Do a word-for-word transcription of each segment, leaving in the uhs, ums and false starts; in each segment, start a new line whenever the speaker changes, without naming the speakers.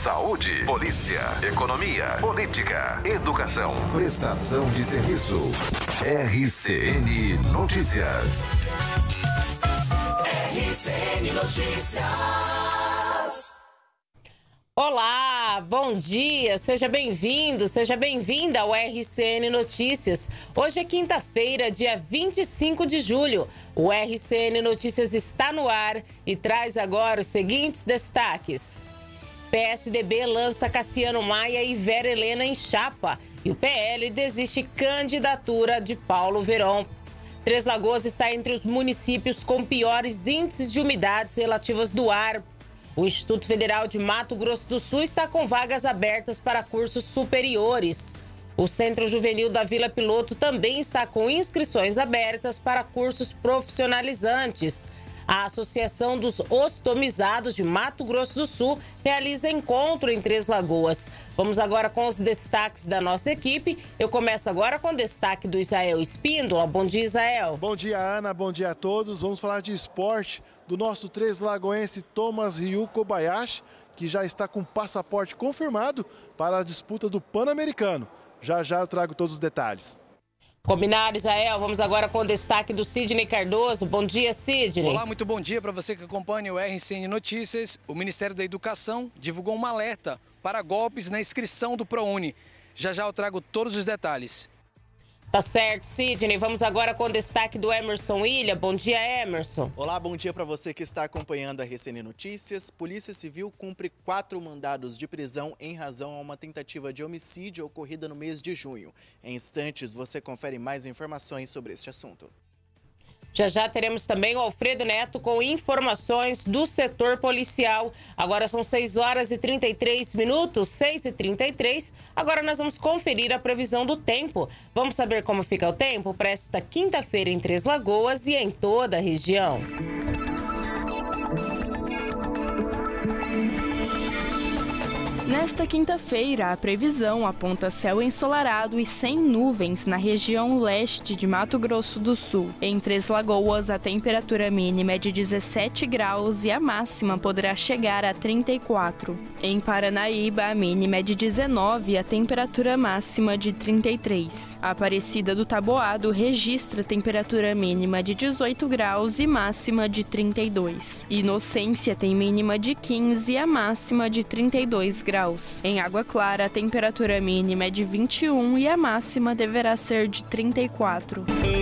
saúde, polícia, economia, política, educação, prestação de serviço. R C N Notícias.
R C N Notícias.
Olá, bom dia, seja bem-vindo, seja bem-vinda ao R C N Notícias. Hoje é quinta-feira, dia vinte e cinco de julho. O R C N Notícias está no ar e traz agora os seguintes destaques. P S D B lança Cassiano Maia e Vera Helena em chapa e o P L desiste candidatura de Paulo Veron. Três Lagoas está entre os municípios com piores índices de umidades relativas do ar. O Instituto Federal de Mato Grosso do Sul está com vagas abertas para cursos superiores. O Centro Juvenil da Vila Piloto também está com inscrições abertas para cursos profissionalizantes. A Associação dos Ostomizados de Mato Grosso do Sul realiza encontro em Três Lagoas. Vamos agora com os destaques da nossa equipe. Eu começo agora com o destaque do Israel Espíndola. Bom dia, Israel.
Bom dia, Ana. Bom dia a todos. Vamos falar de esporte do nosso Três Lagoense Thomas Ryu Kobayashi, que já está com passaporte confirmado para a disputa do Pan-Americano. Já já eu trago todos os detalhes.
Combinado, Israel. Vamos agora com o destaque do Sidney Cardoso. Bom dia, Sidney.
Olá, muito bom dia para você que acompanha o R C N Notícias. O Ministério da Educação divulgou um alerta para golpes na inscrição do ProUni. Já já eu trago todos os detalhes.
Tá certo, Sidney. Vamos agora com o destaque do Emerson Ilha. Bom dia, Emerson.
Olá, bom dia para você que está acompanhando a R C N Notícias. Polícia Civil cumpre quatro mandados de prisão em razão a uma tentativa de homicídio ocorrida no mês de junho. Em instantes, você confere mais informações sobre este assunto.
Já já teremos também o Alfredo Neto com informações do setor policial. Agora são seis horas e trinta e três minutos, seis e trinta e três. Agora nós vamos conferir a previsão do tempo. Vamos saber como fica o tempo para esta quinta-feira em Três Lagoas e em toda a região.
Nesta quinta-feira, a previsão aponta céu ensolarado e sem nuvens na região leste de Mato Grosso do Sul. Em Três Lagoas, a temperatura mínima é de dezessete graus e a máxima poderá chegar a trinta e quatro. Em Paranaíba, a mínima é de dezenove e a temperatura máxima de trinta e três. A Aparecida do Taboado registra temperatura mínima de dezoito graus e máxima de trinta e dois. Inocência tem mínima de quinze e a máxima de trinta e dois graus. Em Água Clara, a temperatura mínima é de vinte e um e a máxima deverá ser de trinta e quatro.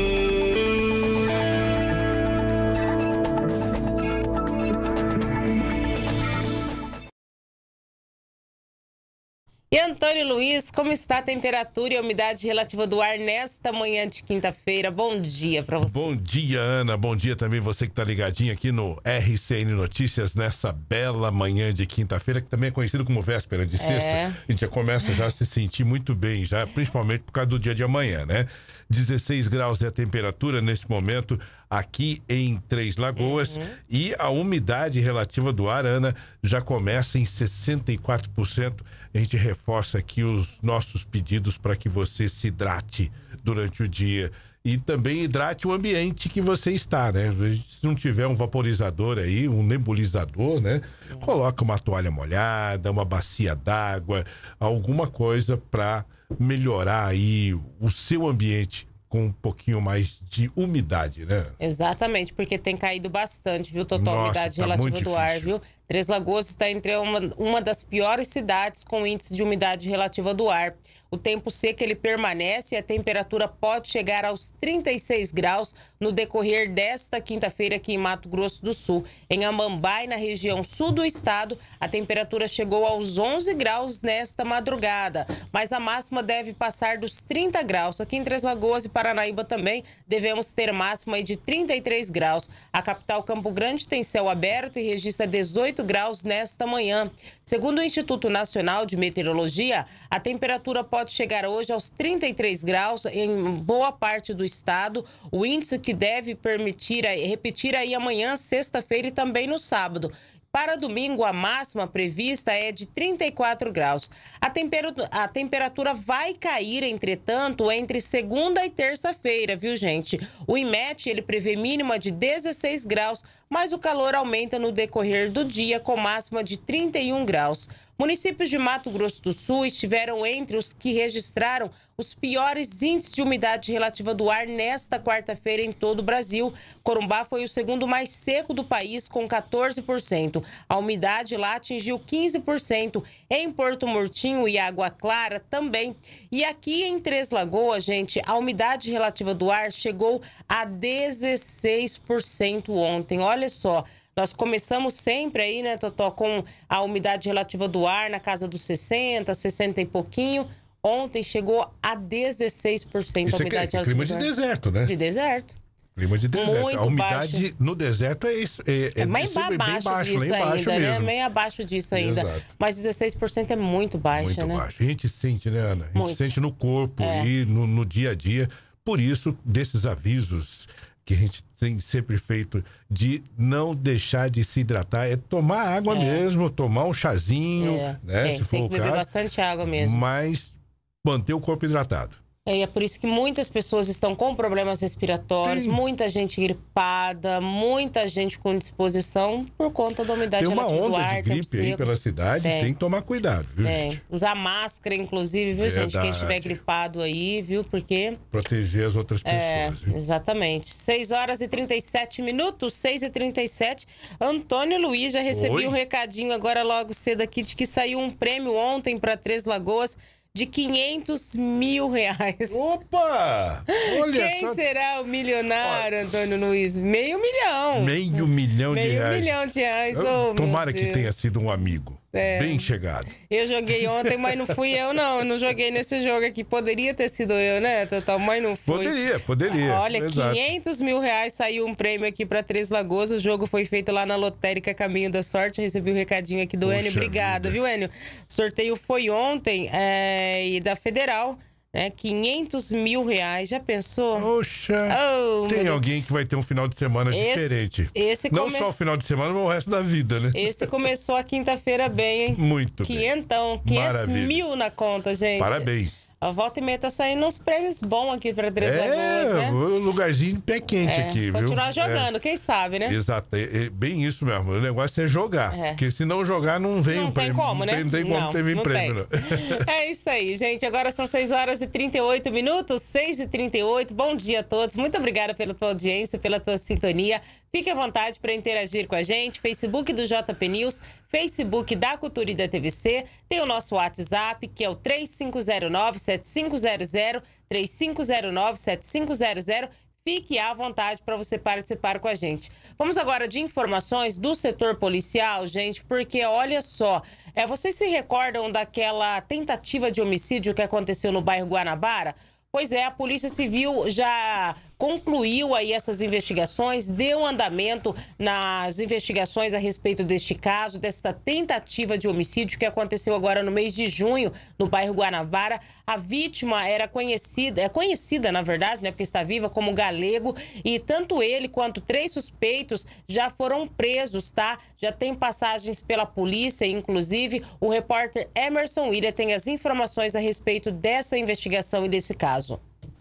E Antônio Luiz, como está a temperatura e a umidade relativa do ar nesta manhã de quinta-feira? Bom dia para você.
Bom dia, Ana. Bom dia também você que está ligadinho aqui no R C N Notícias nessa bela manhã de quinta-feira, que também é conhecido como véspera de sexta.
É.
A gente já começa já a se sentir muito bem, já, principalmente por causa do dia de amanhã, né? dezesseis graus é a temperatura neste momento aqui em Três Lagoas. Uhum. E a umidade relativa do ar, Ana, já começa em sessenta e quatro por cento. A gente reforça aqui os nossos pedidos para que você se hidrate durante o dia. E também hidrate o ambiente que você está, né? Se não tiver um vaporizador aí, um nebulizador, né? Uhum. Coloca uma toalha molhada, uma bacia d'água, alguma coisa para melhorar aí o seu ambiente com um pouquinho mais de umidade, né?
Exatamente, porque tem caído bastante, viu, total
Nossa,
umidade
tá
relativa
muito
do ar,
difícil.
viu? Três Lagoas está entre uma, uma das piores cidades com índice de umidade relativa do ar. O tempo seco ele permanece e a temperatura pode chegar aos trinta e seis graus no decorrer desta quinta-feira aqui em Mato Grosso do Sul. Em Amambai, na região sul do estado, a temperatura chegou aos onze graus nesta madrugada, mas a máxima deve passar dos trinta graus. Aqui em Três Lagoas e Paranaíba também devemos ter máxima de trinta e três graus. A capital Campo Grande tem céu aberto e registra dezoito graus nesta manhã. Segundo o Instituto Nacional de Meteorologia, a temperatura pode chegar hoje aos trinta e três graus em boa parte do estado, o índice que deve permitir repetir aí amanhã, sexta-feira e também no sábado. Para domingo, a máxima prevista é de trinta e quatro graus. A temperatura, a temperatura vai cair, entretanto, entre segunda e terça-feira, viu, gente? O IMET, ele prevê mínima de dezesseis graus, mas o calor aumenta no decorrer do dia, com máxima de trinta e um graus. Municípios de Mato Grosso do Sul estiveram entre os que registraram os piores índices de umidade relativa do ar nesta quarta-feira em todo o Brasil. Corumbá foi o segundo mais seco do país, com quatorze por cento. A umidade lá atingiu quinze por cento. Em Porto Murtinho e Água Clara também. E aqui em Três Lagoas, gente, a umidade relativa do ar chegou a dezesseis por cento ontem. Olha só. Nós começamos sempre aí, né, Totó, com a umidade relativa do ar na casa dos sessenta, sessenta e pouquinho. Ontem chegou a dezesseis por cento
Isso
a umidade
é, é clima
relativa
de
do ar.
deserto, né?
De deserto.
Clima de deserto.
Muito
a umidade
baixo.
no deserto é isso. É,
É,
é
bem,
desse-
abaixo,
bem baixo,
disso
lá embaixo
ainda, né?
mesmo.
Bem abaixo disso ainda.
Exato.
Mas dezesseis por cento é muito baixa,
Muito
né?
baixo. A gente sente, né, Ana? A gente
Muito.
sente no corpo
É.
e no, no dia a dia. Por isso, desses avisos que a gente tem sempre feito de não deixar de se hidratar, é tomar água
É.
mesmo, tomar um chazinho,
É,
né?
tem,
se for
tem que
o
beber
caso.
bastante água mesmo.
Mas manter o corpo hidratado.
É, e é por isso que muitas pessoas estão com problemas respiratórios,
Sim.
muita gente gripada, muita gente com disposição por conta da umidade
Tem uma
relativa do
onda
ar,
de
tempo
gripe aí
seco.
pela cidade,
Tem.
tem que tomar cuidado, viu,
Tem.
gente?
Usar máscara, inclusive, viu, gente? Quem
Verdade.
estiver gripado aí, viu? Porque...
Proteger as outras
É,
pessoas. viu?
exatamente. seis horas e trinta e sete minutos, seis e trinta e sete. Antônio Luiz, já recebi
Oi.
um recadinho agora logo cedo aqui de que saiu um prêmio ontem para Três Lagoas de quinhentos mil reais.
Opa! Olha
Quem
só.
será o milionário, Antônio Luiz? Meio milhão.
Meio milhão de
Meio
reais.
milhão de reais.
Eu-
Oh, meu
Tomara que
Deus.
tenha sido um amigo.
É.
Bem chegado.
Eu joguei ontem, mas não fui eu, não. Eu não joguei nesse jogo aqui. Poderia ter sido eu, né, Total? Mas não fui.
Poderia, poderia.
Olha,
Exato.
quinhentos mil reais saiu um prêmio aqui para Três Lagoas. O jogo foi feito lá na Lotérica Caminho da Sorte. Eu recebi o um recadinho aqui do
Poxa
Enio. Obrigada,
vida.
viu, Enio? O sorteio foi ontem é, e da Federal, né? quinhentos mil reais. Já pensou?
Poxa,
Oh, meu
tem
Deus.
alguém que vai ter um final de semana
Esse-
diferente.
esse
Não
come-
só o final de semana, mas o resto da vida, né?
Esse começou a quinta-feira bem, hein?
Muito bem.
Quinhentão, quinhentos
Maravilha.
mil na conta, gente.
Parabéns.
A volta e meia tá saindo uns prêmios bons aqui para Três
É,
Lagoas, né?
um lugarzinho de pé quente
É,
aqui, viu?
continuar
É.
jogando, quem sabe, né?
Exato, é, é bem isso mesmo. O negócio é jogar.
É.
Porque se não jogar, não vem
Não
o
tem
prêmio.
como,
não
né?
Tem, não tem como
Não,
ter
não
prêmio,
tem.
não.
É isso aí, gente. Agora são seis horas e trinta e oito minutos, seis e trinta e oito. Bom dia a todos. Muito obrigada pela tua audiência, pela tua sintonia. Fique à vontade para interagir com a gente. Facebook do J P News, Facebook da Cultura e da T V C. Tem o nosso WhatsApp, que é o três cinco zero nove, sete cinco zero zero, três cinco zero nove, sete cinco zero zero. Fique à vontade para você participar com a gente. Vamos agora de informações do setor policial, gente, porque olha só, é, vocês se recordam daquela tentativa de homicídio que aconteceu no bairro Guanabara? Pois é, a Polícia Civil já concluiu aí essas investigações, deu andamento nas investigações a respeito deste caso, desta tentativa de homicídio que aconteceu agora no mês de junho, no bairro Guanabara. A vítima era conhecida, é conhecida, na verdade, né, porque está viva, como Galego, e tanto ele quanto três suspeitos já foram presos, tá? Já tem passagens pela polícia, inclusive o repórter Emerson William tem as informações a respeito dessa investigação e desse caso.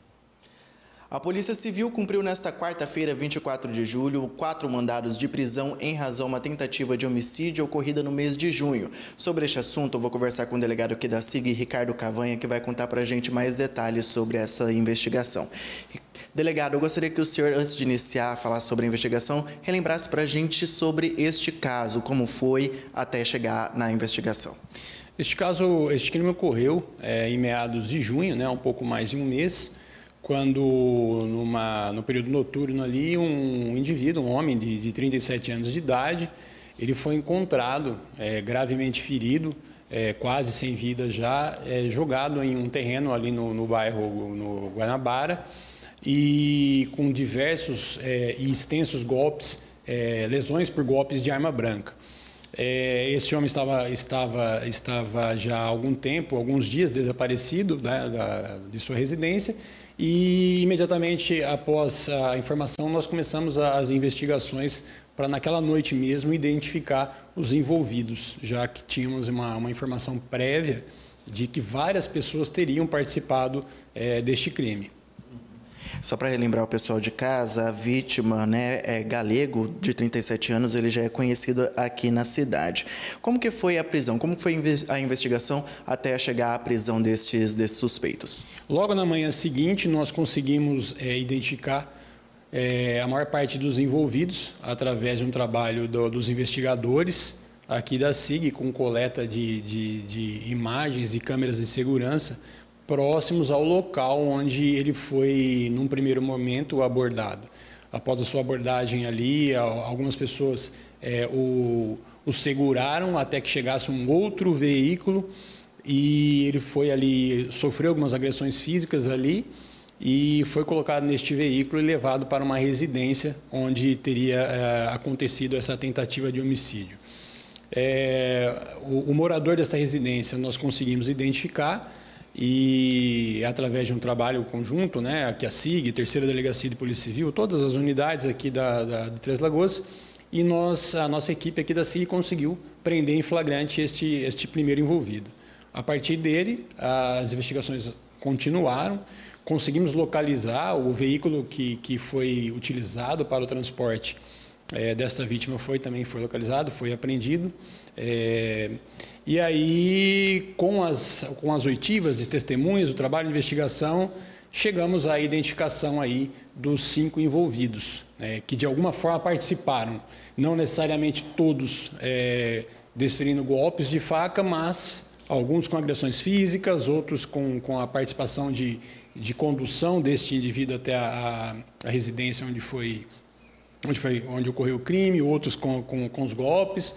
A Polícia Civil cumpriu nesta quarta-feira, vinte e quatro de julho, quatro mandados de prisão em razão a uma tentativa de homicídio ocorrida no mês de junho. Sobre este assunto, eu vou conversar com o delegado aqui da S I G, Ricardo Cavanha, que vai contar para a gente mais detalhes sobre essa investigação. Delegado, eu gostaria que o senhor, antes de iniciar a falar sobre a investigação, relembrasse para a gente sobre este caso, como foi até chegar na investigação.
Este caso, este crime ocorreu é, em meados de junho, né, um pouco mais de um mês, quando, numa, no período noturno ali, um indivíduo, um homem de, de trinta e sete anos de idade, ele foi encontrado é, gravemente ferido, é, quase sem vida já, é, jogado em um terreno ali no, no bairro no Guanabara e com diversos é, e extensos golpes, é, lesões por golpes de arma branca. É, esse homem estava, estava, estava já há algum tempo, alguns dias desaparecido, né, da, de sua residência, e imediatamente após a informação nós começamos as investigações para naquela noite mesmo identificar os envolvidos, já que tínhamos uma, uma informação prévia de que várias pessoas teriam participado é, deste crime.
Só para relembrar o pessoal de casa, a vítima, né, é galego, de trinta e sete anos, ele já é conhecido aqui na cidade. Como que foi a prisão? Como foi a investigação até chegar à prisão destes, destes suspeitos?
Logo na manhã seguinte, nós conseguimos é, identificar é, a maior parte dos envolvidos através de um trabalho do, dos investigadores aqui da S I G, com coleta de, de, de imagens e câmeras de segurança próximos ao local onde ele foi, num primeiro momento, abordado. Após a sua abordagem ali, algumas pessoas é, o, o seguraram até que chegasse um outro veículo e ele foi ali, sofreu algumas agressões físicas ali e foi colocado neste veículo e levado para uma residência onde teria é, acontecido essa tentativa de homicídio. É, o, o morador desta residência nós conseguimos identificar e através de um trabalho conjunto, né, aqui a S I G, Terceira Delegacia de Polícia Civil, todas as unidades aqui da, da, de Três Lagoas, e nós, a nossa equipe aqui da S I G conseguiu prender em flagrante este, este primeiro envolvido. A partir dele, as investigações continuaram, conseguimos localizar o veículo que, que foi utilizado para o transporte é, desta vítima, foi, também foi localizado, foi apreendido. É, e aí, com as, com as oitivas de testemunhas, o trabalho de investigação, chegamos à identificação aí dos cinco envolvidos, né, que de alguma forma participaram, não necessariamente todos é, desferindo golpes de faca, mas alguns com agressões físicas, outros com, com a participação de, de condução deste indivíduo até a, a, a residência onde, foi, onde, foi, onde ocorreu o crime, outros com, com, com os golpes.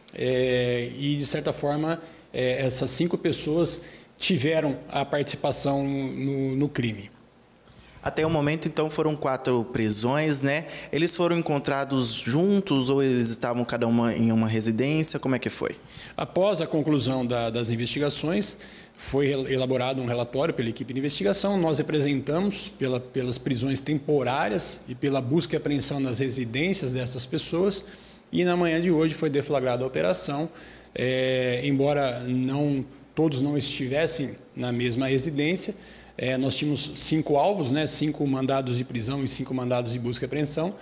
É, e, de certa forma, é, essas cinco pessoas tiveram a participação no, no crime.
Até o momento, então, foram quatro prisões, né? Eles foram encontrados juntos ou eles estavam cada uma em uma residência? Como é que foi?
Após a conclusão da, das investigações, foi elaborado um relatório pela equipe de investigação. Nós representamos pela, pelas prisões temporárias e pela busca e apreensão nas residências dessas pessoas. E na manhã de hoje foi deflagrada a operação, é, embora não, todos não estivessem na mesma residência, é, nós tínhamos cinco alvos, né, cinco mandados de prisão e cinco mandados de busca e apreensão,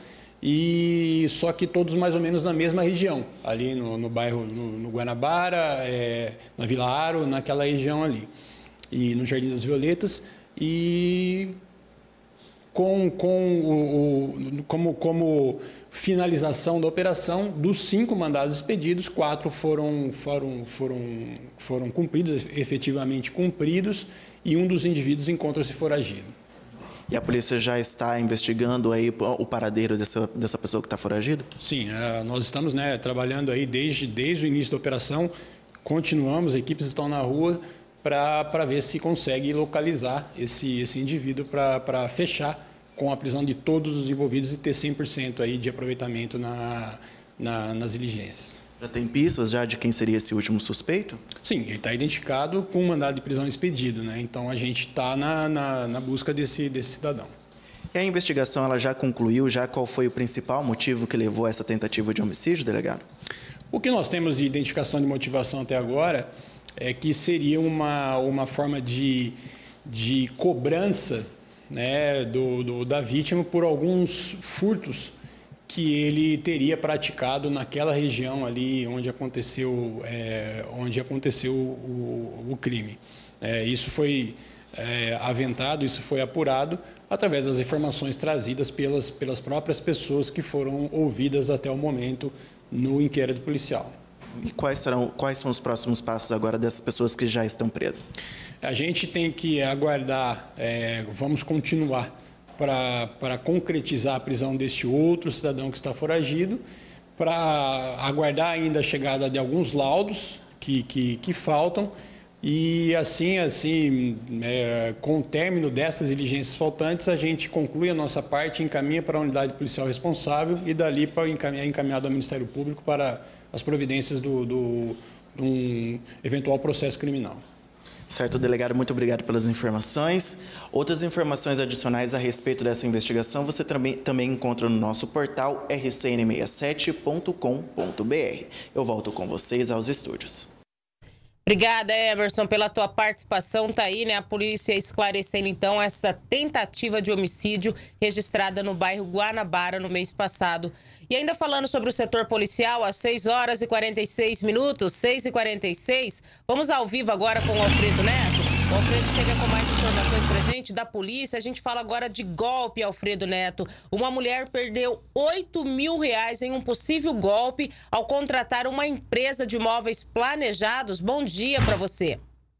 e só que todos mais ou menos na mesma região, ali no, no bairro, no, no Guanabara, é, na Vila Aro, naquela região ali, e no Jardim das Violetas, e com, com o, o, como... como finalização da operação, dos cinco mandados expedidos, quatro foram, foram, foram, foram cumpridos, efetivamente cumpridos, e um dos indivíduos encontra-se foragido.
E a polícia já está investigando aí o paradeiro dessa, dessa pessoa que está foragida?
Sim, nós estamos, né, trabalhando aí desde, desde o início da operação, continuamos, equipes estão na rua para ver se consegue localizar esse, esse indivíduo para fechar com a prisão de todos os envolvidos e ter cem por cento aí de aproveitamento na, na, nas diligências.
Já tem pistas já de quem seria esse último suspeito?
Sim, ele está identificado com um mandado de prisão expedido, né? Então a gente está na, na, na busca desse, desse cidadão.
E a investigação ela já concluiu, já qual foi o principal motivo que levou a essa tentativa de homicídio, delegado?
O que nós temos de identificação de motivação até agora é que seria uma, uma forma de, de cobrança, né, do, do, da vítima por alguns furtos que ele teria praticado naquela região ali onde aconteceu, é, onde aconteceu o, o crime. É, isso foi é, aventado, isso foi apurado através das informações trazidas pelas, pelas próprias pessoas que foram ouvidas até o momento no inquérito policial.
E quais, serão, quais são os próximos passos agora dessas pessoas que já estão presas?
A gente tem que aguardar, é, vamos continuar para concretizar a prisão deste outro cidadão que está foragido, para aguardar ainda a chegada de alguns laudos que, que, que faltam e assim, assim é, com o término dessas diligências faltantes, a gente conclui a nossa parte, encaminha para a unidade policial responsável e dali para encaminhar encaminhado ao Ministério Público para as providências do, do, de um eventual processo criminal.
Certo, delegado, muito obrigado pelas informações. Outras informações adicionais a respeito dessa investigação você também, também encontra no nosso portal r c n sessenta e sete ponto com ponto b r. Eu volto com vocês aos estúdios.
Obrigada, Emerson, pela tua participação. Tá aí, né? A polícia esclarecendo, então, essa tentativa de homicídio registrada no bairro Guanabara no mês passado. E ainda falando sobre o setor policial, às seis horas e quarenta e seis minutos, seis e quarenta e seis, vamos ao vivo agora com o Alfredo Neto. O Alfredo chega com mais informações pra gente da polícia. A gente fala agora de golpe, Alfredo Neto. Uma mulher perdeu oito mil reais em um possível golpe ao contratar uma empresa de móveis planejados. Bom dia para você.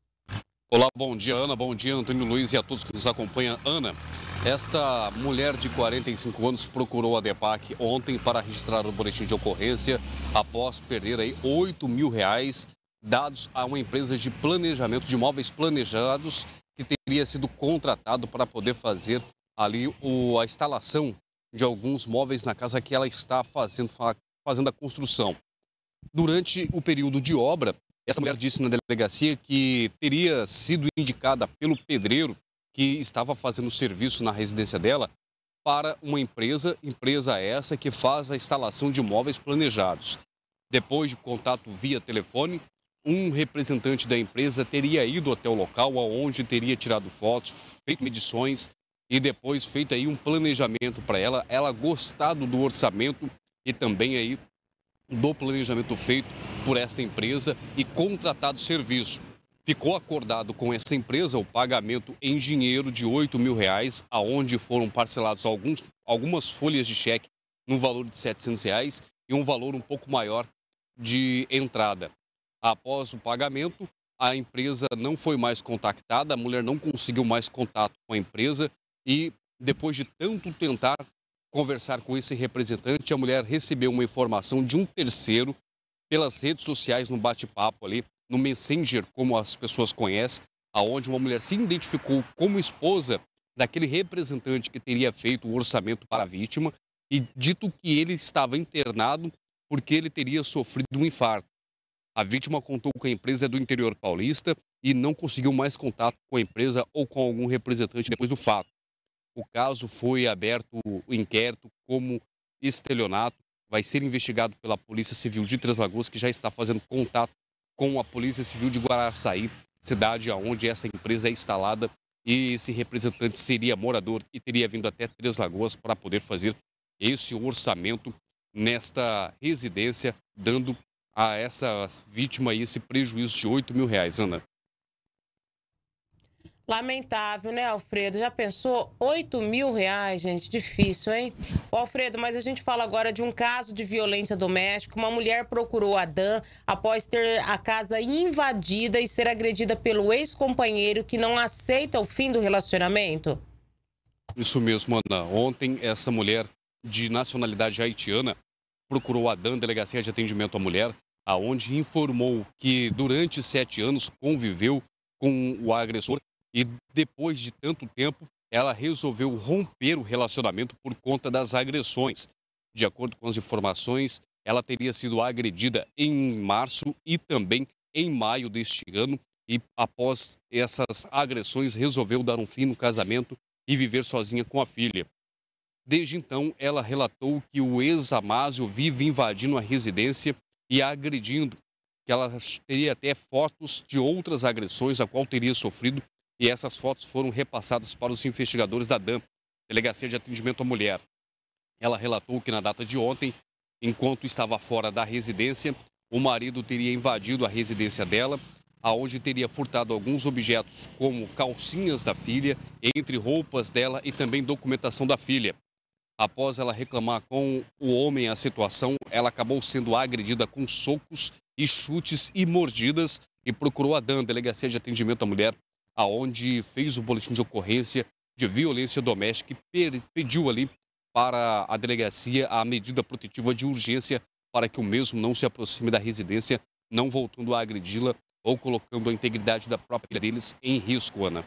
Olá, bom dia, Ana. Bom dia, Antônio Luiz, e a todos que nos acompanham. Ana, esta mulher de quarenta e cinco anos procurou a DEPAC ontem para registrar o boletim de ocorrência após perder aí oito mil reais dados a uma empresa de planejamento de móveis planejados que teria sido contratado para poder fazer ali o, a instalação de alguns móveis na casa que ela está fazendo, fazendo a construção. Durante o período de obra, essa mulher disse na delegacia que teria sido indicada pelo pedreiro que estava fazendo o serviço na residência dela para uma empresa, empresa essa que faz a instalação de móveis planejados. Depois de contato via telefone, um representante da empresa teria ido até o local onde teria tirado fotos, feito medições e depois feito aí um planejamento para ela, ela gostado do orçamento e também aí do planejamento feito por esta empresa e contratado o serviço. Ficou acordado com essa empresa o pagamento em dinheiro de oito mil reais, aonde foram parcelados alguns, algumas folhas de cheque no valor de setecentos reais e um valor um pouco maior de entrada. Após o pagamento, a empresa não foi mais contactada, a mulher não conseguiu mais contato com a empresa e, depois de tanto tentar conversar com esse representante, a mulher recebeu uma informação de um terceiro pelas redes sociais, no bate-papo ali, no Messenger, como as pessoas conhecem, aonde uma mulher se identificou como esposa daquele representante que teria feito o orçamento para a vítima e dito que ele estava internado porque ele teria sofrido um infarto. A vítima contou que a empresa é do interior paulista e não conseguiu mais contato com a empresa ou com algum representante depois do fato. O caso foi aberto, o inquérito como estelionato, vai ser investigado pela Polícia Civil de Três Lagoas, que já está fazendo contato com a Polícia Civil de Guaraçaí, cidade onde essa empresa é instalada, e esse representante seria morador e teria vindo até Três Lagoas para poder fazer esse orçamento nesta residência, dando a essa vítima esse prejuízo de oito mil reais, Ana.
Lamentável, né, Alfredo? Já pensou? oito mil reais, gente, difícil, hein? Ô, Alfredo, mas a gente fala agora de um caso de violência doméstica. Uma mulher procurou a D A M após ter a casa invadida e ser agredida pelo ex-companheiro que não aceita o fim do relacionamento.
Isso mesmo, Ana. Ontem, essa mulher de nacionalidade haitiana procurou a D A M, Delegacia de Atendimento à Mulher, aonde informou que durante sete anos conviveu com o agressor e depois de tanto tempo ela resolveu romper o relacionamento por conta das agressões. De acordo com as informações, ela teria sido agredida em março e também em maio deste ano e após essas agressões resolveu dar um fim no casamento e viver sozinha com a filha. Desde então, ela relatou que o ex-Amásio vive invadindo a residência e a agredindo, que ela teria até fotos de outras agressões a qual teria sofrido e essas fotos foram repassadas para os investigadores da D A M, Delegacia de Atendimento à Mulher. Ela relatou que na data de ontem, enquanto estava fora da residência, o marido teria invadido a residência dela, aonde teria furtado alguns objetos, como calcinhas da filha, entre roupas dela e também documentação da filha. Após ela reclamar com o homem a situação, ela acabou sendo agredida com socos e chutes e mordidas e procurou a D A M, Delegacia de Atendimento à Mulher, aonde fez o boletim de ocorrência de violência doméstica e pediu ali para a delegacia a medida protetiva de urgência para que o mesmo não se aproxime da residência, não voltando a agredi-la ou colocando a integridade da própria filha deles em risco, Ana.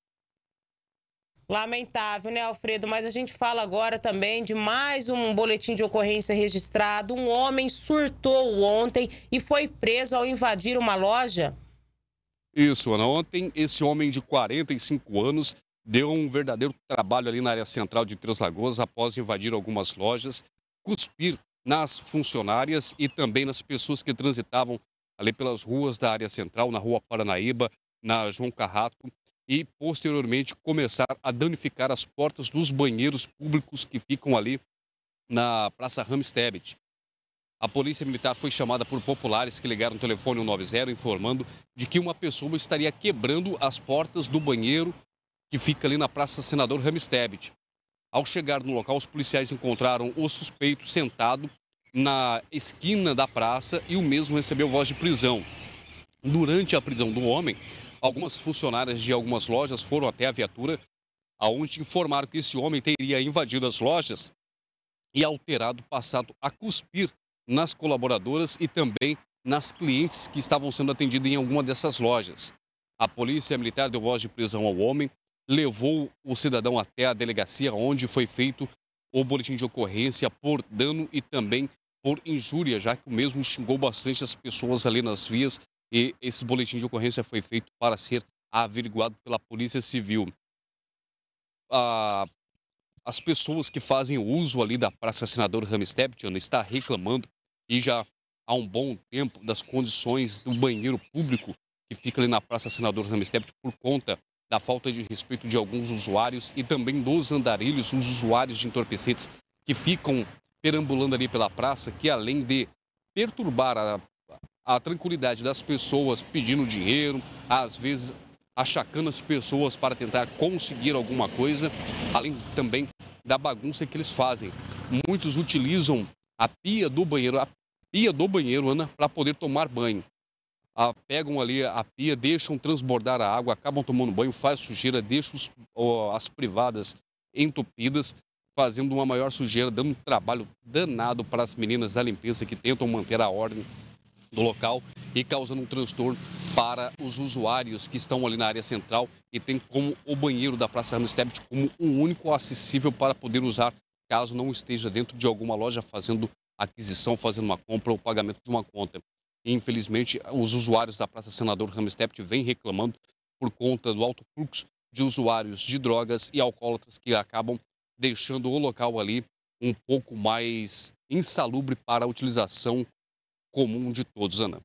Lamentável, né, Alfredo? Mas a gente fala agora também de mais um boletim de ocorrência registrado. Um homem surtou ontem e foi preso ao invadir uma loja.
Isso, Ana. Ontem, esse homem de quarenta e cinco anos deu um verdadeiro trabalho ali na área central de Três Lagoas após invadir algumas lojas, cuspir nas funcionárias e também nas pessoas que transitavam ali pelas ruas da área central, na Rua Paranaíba, na João Carrasco, e posteriormente começar a danificar as portas dos banheiros públicos que ficam ali na Praça Ramstebet. A polícia militar foi chamada por populares que ligaram o telefone cento e noventa informando de que uma pessoa estaria quebrando as portas do banheiro que fica ali na Praça Senador Ramstebet. Ao chegar no local, os policiais encontraram o suspeito sentado na esquina da praça e o mesmo recebeu voz de prisão. Durante a prisão do homem, algumas funcionárias de algumas lojas foram até a viatura, aonde informaram que esse homem teria invadido as lojas e alterado, passado a cuspir nas colaboradoras e também nas clientes que estavam sendo atendidas em alguma dessas lojas. A polícia militar deu voz de prisão ao homem, levou o cidadão até a delegacia, onde foi feito o boletim de ocorrência por dano e também por injúria, já que o mesmo xingou bastante as pessoas ali nas vias. E esse boletim de ocorrência foi feito para ser averiguado pela Polícia Civil. Ah, as pessoas que fazem uso ali da Praça Senador Ramstebet está reclamando, e já há um bom tempo, das condições do banheiro público que fica ali na Praça Senador Ramstebet por conta da falta de respeito de alguns usuários e também dos andarilhos, os usuários de entorpecentes que ficam perambulando ali pela praça, que além de perturbar a a tranquilidade das pessoas pedindo dinheiro, às vezes achacando as pessoas para tentar conseguir alguma coisa, além também da bagunça que eles fazem. Muitos utilizam a pia do banheiro, a pia do banheiro, Ana, para poder tomar banho. Ah, pegam ali a pia, deixam transbordar a água, acabam tomando banho, faz sujeira, deixam os, ó, as privadas entupidas, fazendo uma maior sujeira, dando um trabalho danado para as meninas da limpeza que tentam manter a ordem do local e causando um transtorno para os usuários que estão ali na área central e tem como o banheiro da Praça Ramstebet como um único acessível para poder usar caso não esteja dentro de alguma loja fazendo aquisição, fazendo uma compra ou pagamento de uma conta. E, infelizmente, os usuários da Praça Senador Ramstebet vêm reclamando por conta do alto fluxo de usuários de drogas e alcoólatras que acabam deixando o local ali um pouco mais insalubre para a utilização comum de todos, Ana.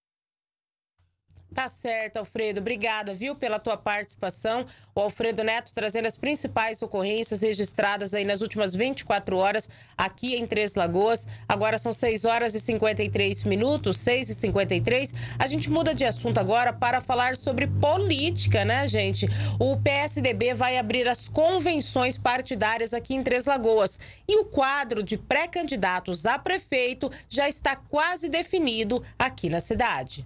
Tá certo, Alfredo. Obrigada, viu, pela tua participação. O Alfredo Neto trazendo as principais ocorrências registradas aí nas últimas vinte e quatro horas aqui em Três Lagoas. Agora são seis horas e cinquenta e três minutos, seis e cinquenta e três. A gente muda de assunto agora para falar sobre política, né, gente? O P S D B vai abrir as convenções partidárias aqui em Três Lagoas. E o quadro de pré-candidatos a prefeito já está quase definido aqui na cidade.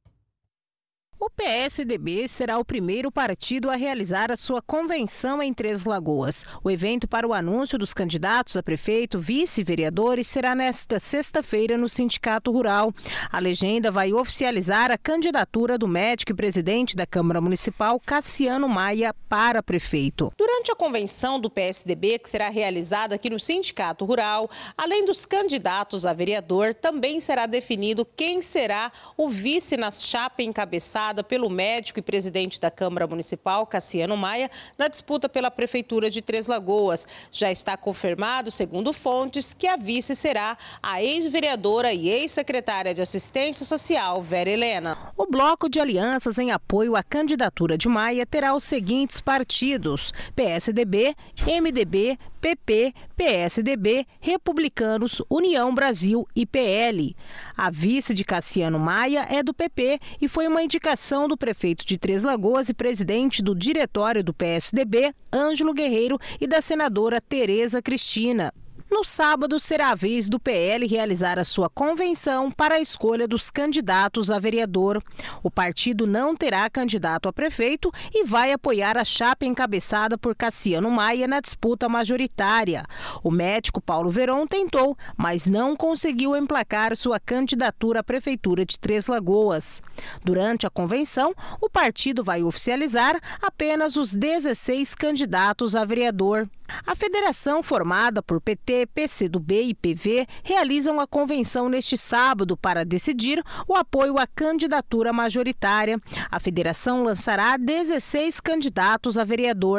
O P S D B será o primeiro partido a realizar a sua convenção em Três Lagoas. O evento para o anúncio dos candidatos a prefeito, vice e vereadores será nesta sexta-feira no Sindicato Rural. A legenda vai oficializar a candidatura do médico e presidente da Câmara Municipal, Cassiano Maia, para prefeito. Durante a convenção do P S D B, que será realizada aqui no Sindicato Rural, além dos candidatos a vereador, também será definido quem será o vice na chapa encabeçada pelo médico e presidente da Câmara Municipal, Cassiano Maia, na disputa pela Prefeitura de Três Lagoas. Já está confirmado, segundo fontes, que a vice será a ex-vereadora e ex-secretária de Assistência Social, Vera Helena. O bloco de alianças em apoio à candidatura de Maia terá os seguintes partidos: P S D B, M D B, P P, P S D B, Republicanos, União Brasil e P L. A vice de Cassiano Maia é do P P e foi uma indicação do prefeito de Três Lagoas e presidente do diretório do P S D B, Ângelo Guerreiro, e da senadora Tereza Cristina. No sábado, será a vez do P L realizar a sua convenção para a escolha dos candidatos a vereador. O partido não terá candidato a prefeito e vai apoiar a chapa encabeçada por Cassiano Maia na disputa majoritária. O médico Paulo Veron tentou, mas não conseguiu emplacar sua candidatura à Prefeitura de Três Lagoas. Durante a convenção, o partido vai oficializar apenas os dezesseis candidatos a vereador. A federação, formada por P T, P C do B e P V, realizam a convenção neste sábado para decidir o apoio à candidatura majoritária. A federação lançará dezesseis candidatos a vereador.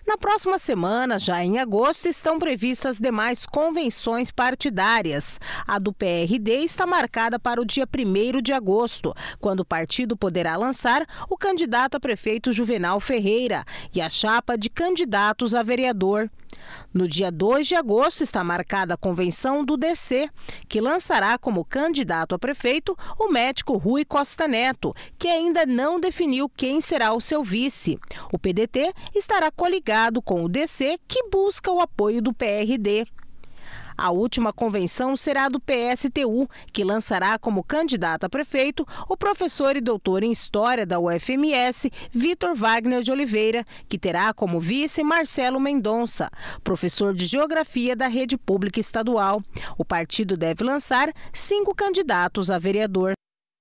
Na próxima semana, já em agosto, estão previstas demais convenções partidárias. A do P R D está marcada para o dia primeiro de agosto, quando o partido poderá lançar o candidato a prefeito Juvenal Ferreira e a chapa de candidatos a vereador. No dia dois de agosto está marcada a convenção do D C, que lançará como candidato a prefeito o médico Rui Costa Neto, que ainda não definiu quem será o seu vice. O P D T estará coligado com o D C, que busca o apoio do P R D. A última convenção será do P S T U, que lançará como candidato a prefeito o professor e doutor em História da U F M S, Vitor Wagner de Oliveira, que terá como vice Marcelo Mendonça, professor de Geografia da Rede Pública Estadual. O partido deve lançar cinco candidatos a vereador.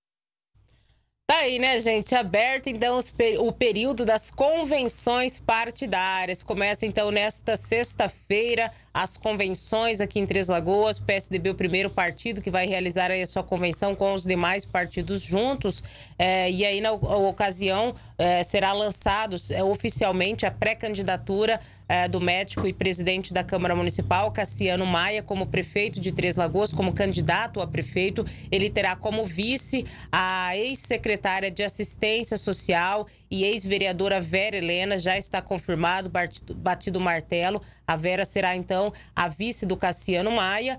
Tá aí, né, gente? Aberto, então, os, o período das convenções partidárias. Começa, então, nesta sexta-feira, as convenções aqui em Três Lagoas. O P S D B, o primeiro partido que vai realizar aí a sua convenção com os demais partidos juntos. É, e aí, na ocasião, é, será lançado é, oficialmente a pré-candidatura é, do médico e presidente da Câmara Municipal, Cassiano Maia, como prefeito de Três Lagoas, como candidato a prefeito. Ele terá como vice a ex-secretária de Assistência Social e ex-vereadora Vera Helena. Já está confirmado, batido, batido o martelo. A Vera será, então, a vice do Cassiano Maia.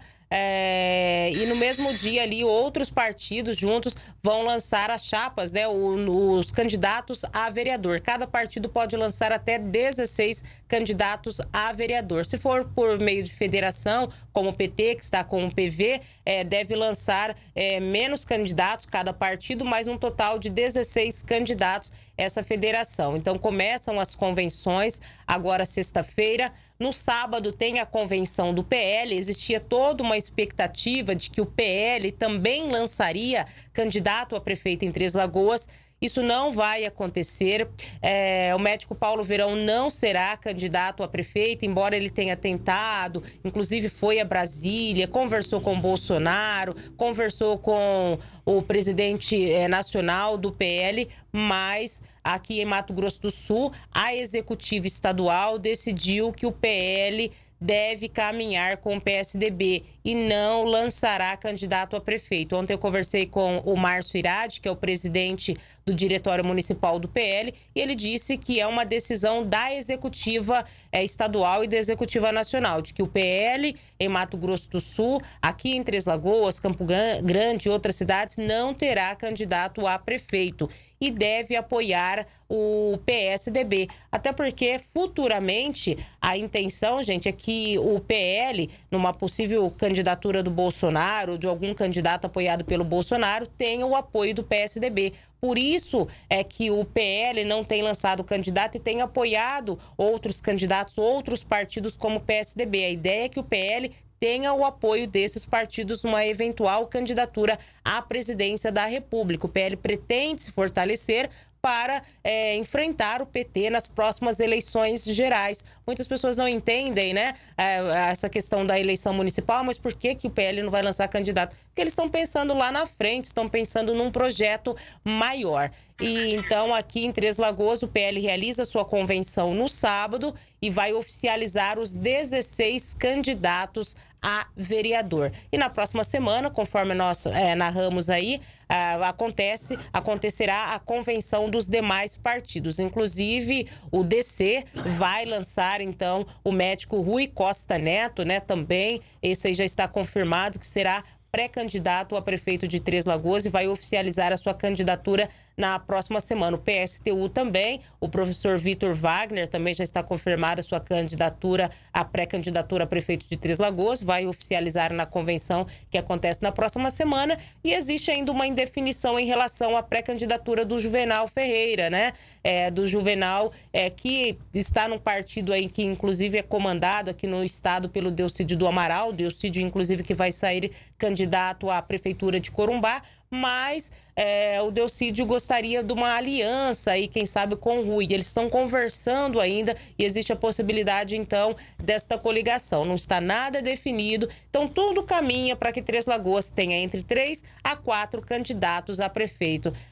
É, e no mesmo dia ali, outros partidos juntos vão lançar as chapas, né? O, os candidatos a vereador. Cada partido pode lançar até dezesseis candidatos a vereador. Se for por meio de federação, como o P T, que está com o P V, é, deve lançar é, menos candidatos, cada partido, mas um total de dezesseis candidatos essa federação. Então, começam as convenções agora sexta-feira. No sábado tem a convenção do P L. Existia toda uma expectativa de que o P L também lançaria candidato a prefeito em Três Lagoas. Isso não vai acontecer. É, o médico Paulo Verão não será candidato a prefeito, embora ele tenha tentado, inclusive foi a Brasília, conversou com o Bolsonaro, conversou com o presidente é, nacional do P L, mas aqui em Mato Grosso do Sul, a executiva estadual decidiu que o P L deve caminhar com o P S D B e não lançará candidato a prefeito. Ontem eu conversei com o Márcio Iradi, que é o presidente do Diretório Municipal do P L, e ele disse que é uma decisão da executiva é, estadual e da executiva nacional, de que o P L em Mato Grosso do Sul, aqui em Três Lagoas, Campo Grande e outras cidades, não terá candidato a prefeito e deve apoiar o P S D B. Até porque, futuramente, a intenção, gente, é que o P L, numa possível candidatura do Bolsonaro, de algum candidato apoiado pelo Bolsonaro, tenha o apoio do P S D B. Por isso é que o P L não tem lançado candidato e tem apoiado outros candidatos, outros partidos como o P S D B. A ideia é que o P L tenha o apoio desses partidos numa eventual candidatura à presidência da República. O P L pretende se fortalecer para é, enfrentar o P T nas próximas eleições gerais. Muitas pessoas não entendem, né, essa questão da eleição municipal, mas por que que o P L não vai lançar candidato? Porque eles estão pensando lá na frente, estão pensando num projeto maior. E então, aqui em Três Lagoas, o P L realiza sua convenção no sábado e vai oficializar os dezesseis candidatos a vereador. E na próxima semana, conforme nós é, narramos aí, uh, acontece, acontecerá a convenção dos demais partidos. Inclusive, o D C vai lançar, então, o médico Rui Costa Neto, né, também. Esse aí já está confirmado que será pré-candidato a prefeito de Três Lagoas e vai oficializar a sua candidatura na próxima semana. O P S T U também, o professor Vitor Wagner também já está confirmada a sua candidatura, a pré-candidatura a prefeito de Três Lagoas, vai oficializar na convenção que acontece na próxima semana, e existe ainda uma indefinição em relação à pré-candidatura do Juvenal Ferreira, né? É, do Juvenal, é, que está num partido aí que inclusive é comandado aqui no estado pelo Delcídio do Amaral, Delcídio inclusive que vai sair candidato à prefeitura de Corumbá, mas é, o Delcídio gostaria de uma aliança aí, quem sabe, com o Rui. Eles estão conversando ainda e existe a possibilidade, então, desta coligação. Não está nada definido, então tudo caminha para que Três Lagoas tenha entre três a quatro candidatos a prefeito.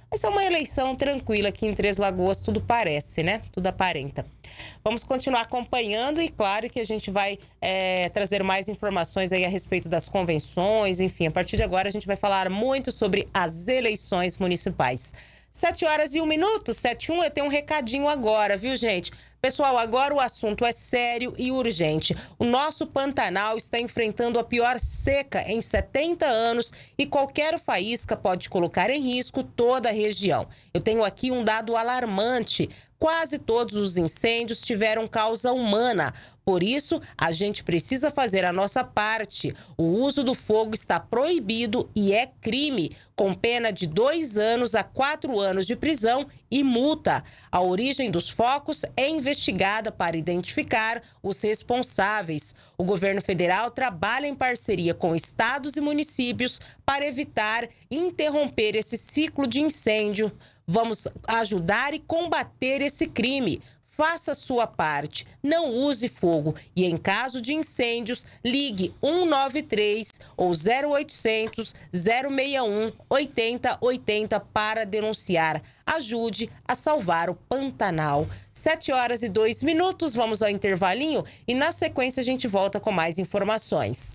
Vai ser uma eleição tranquila aqui em Três Lagoas, tudo parece, né? Tudo aparenta. Vamos continuar acompanhando e claro que a gente vai é, trazer mais informações aí a respeito das convenções, enfim, a partir de agora a gente vai falar muito sobre as eleições municipais. Sete horas e um minuto, sete e um, eu tenho um recadinho agora, viu, gente? Pessoal, agora o assunto é sério e urgente. O nosso Pantanal está enfrentando a pior seca em setenta anos e qualquer faísca pode colocar em risco toda a região. Eu tenho aqui um dado alarmante. Quase todos os incêndios tiveram causa humana. Por isso, a gente precisa fazer a nossa parte. O uso do fogo está proibido e é crime, com pena de dois anos a quatro anos de prisão e multa. A origem dos focos é investigada para identificar os responsáveis. O governo federal trabalha em parceria com estados e municípios para evitar e interromper esse ciclo de incêndio. Vamos ajudar e combater esse crime. Faça a sua parte, não use fogo e, em caso de incêndios, ligue um nove três ou zero oitocentos, zero seis um, oitenta oitenta para denunciar. Ajude a salvar o Pantanal. Sete horas e dois minutos, vamos ao intervalinho e, na sequência, a gente volta com mais informações.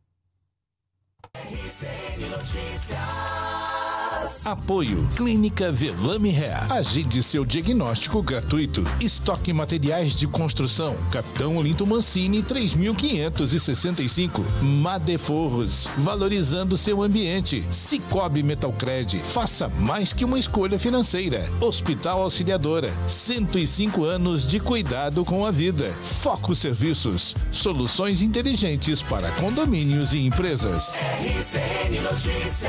Apoio Clínica Velame Hair. Agende seu diagnóstico gratuito. Estoque materiais de construção. Capitão Olinto Mancini, três mil quinhentos e sessenta e cinco. Madeforros. Valorizando seu ambiente. Cicobi Metalcred. Faça mais que uma escolha financeira. Hospital Auxiliadora. cento e cinco anos de cuidado com a vida. Foco Serviços. Soluções inteligentes para condomínios e empresas.
R C N Notícias.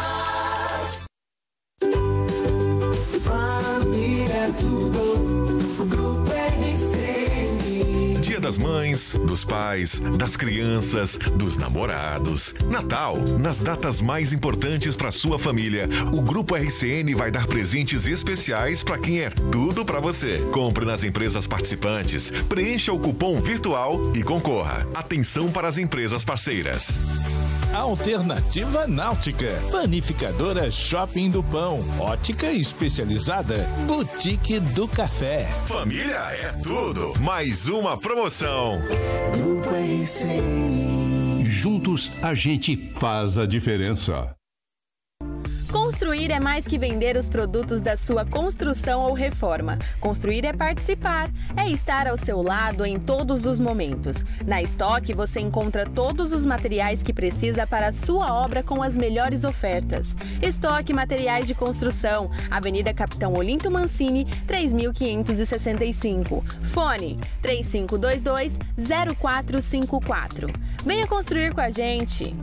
Família tudo, Grupo R C N.
Dia das Mães, dos pais, das crianças, dos namorados. Natal, nas datas mais importantes para sua família, o Grupo R C N vai dar presentes especiais para quem é tudo para você. Compre nas empresas participantes, preencha o cupom virtual e concorra. Atenção para as empresas parceiras.
Alternativa Náutica, Panificadora Shopping do Pão, Ótica Especializada, Boutique do Café.
Família é tudo, mais uma promoção.
Grupo R C N.
Juntos a gente faz a diferença.
Construir é mais que vender os produtos da sua construção ou reforma. Construir é participar, é estar ao seu lado em todos os momentos. Na Estoque você encontra todos os materiais que precisa para a sua obra com as melhores ofertas. Estoque Materiais de Construção, Avenida Capitão Olinto Mancini, três mil quinhentos e sessenta e cinco. Fone três cinco dois dois, zero quatro cinco quatro. Venha construir com a gente!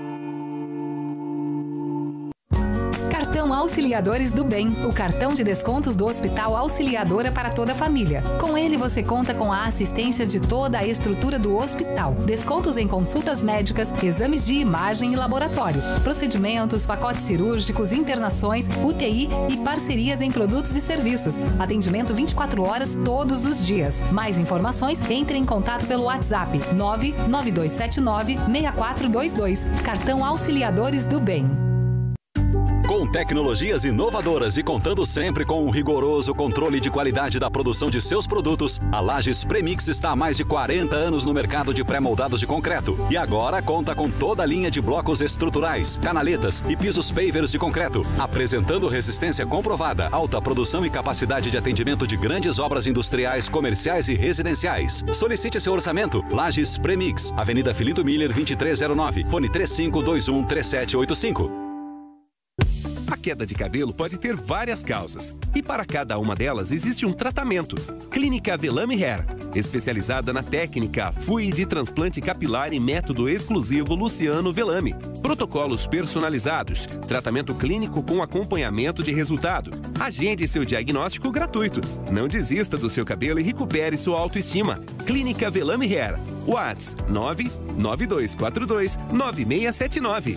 Cartão Auxiliadores do Bem, o cartão de descontos do Hospital Auxiliadora para toda a família. Com ele você conta com a assistência de toda a estrutura do hospital. Descontos em consultas médicas, exames de imagem e laboratório, procedimentos, pacotes cirúrgicos, internações, U T I e parcerias em produtos e serviços. Atendimento vinte e quatro horas todos os dias. Mais informações, entre em contato pelo WhatsApp nove nove dois sete nove, seis quatro dois dois. Cartão Auxiliadores do Bem.
Com tecnologias inovadoras e contando sempre com um rigoroso controle de qualidade da produção de seus produtos, a Lages Premix está há mais de quarenta anos no mercado de pré-moldados de concreto e agora conta com toda a linha de blocos estruturais, canaletas e pisos pavers de concreto, apresentando resistência comprovada, alta produção e capacidade de atendimento de grandes obras industriais, comerciais e residenciais. Solicite seu orçamento. Lages Premix, Avenida Filinto Miller, vinte e três zero nove, fone três cinco dois um, três sete oito cinco.
A queda de cabelo pode ter várias causas e para cada uma delas existe um tratamento. Clínica Velame Hair, especializada na técnica F U I de transplante capilar e método exclusivo Luciano Velame. Protocolos personalizados, tratamento clínico com acompanhamento de resultado. Agende seu diagnóstico gratuito. Não desista do seu cabelo e recupere sua autoestima. Clínica Velame Hair. WhatsApp nove nove dois quatro dois, nove seis sete nove.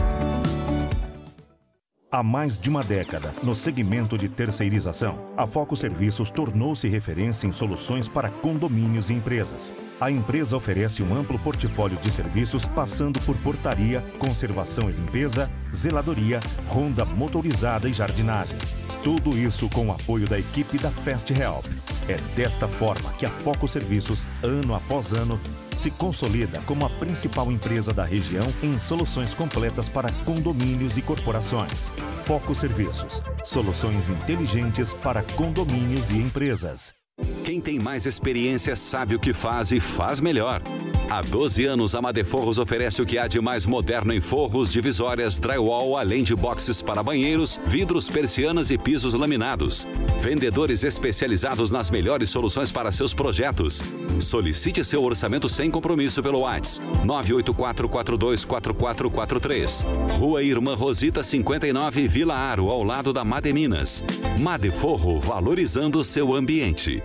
Há mais de uma década, no segmento de terceirização, a Foco Serviços tornou-se referência em soluções para condomínios e empresas. A empresa oferece um amplo portfólio de serviços, passando por portaria, conservação e limpeza, zeladoria, ronda motorizada e jardinagem. Tudo isso com o apoio da equipe da Fast Help. É desta forma que a Foco Serviços, ano após ano, se consolida como a principal empresa da região em soluções completas para condomínios e corporações. Foco Serviços, soluções inteligentes para condomínios e empresas.
Quem tem mais experiência sabe o que faz e faz melhor. Há doze anos, a Madeforros oferece o que há de mais moderno em forros, divisórias, drywall, além de boxes para banheiros, vidros, persianas e pisos laminados. Vendedores especializados nas melhores soluções para seus projetos. Solicite seu orçamento sem compromisso pelo WhatsApp nove oito quatro, quatro dois quatro quatro quatro três. Rua Irmã Rosita cinquenta e nove, Vila Aro, ao lado da Mademinas. Madeforro, valorizando seu ambiente.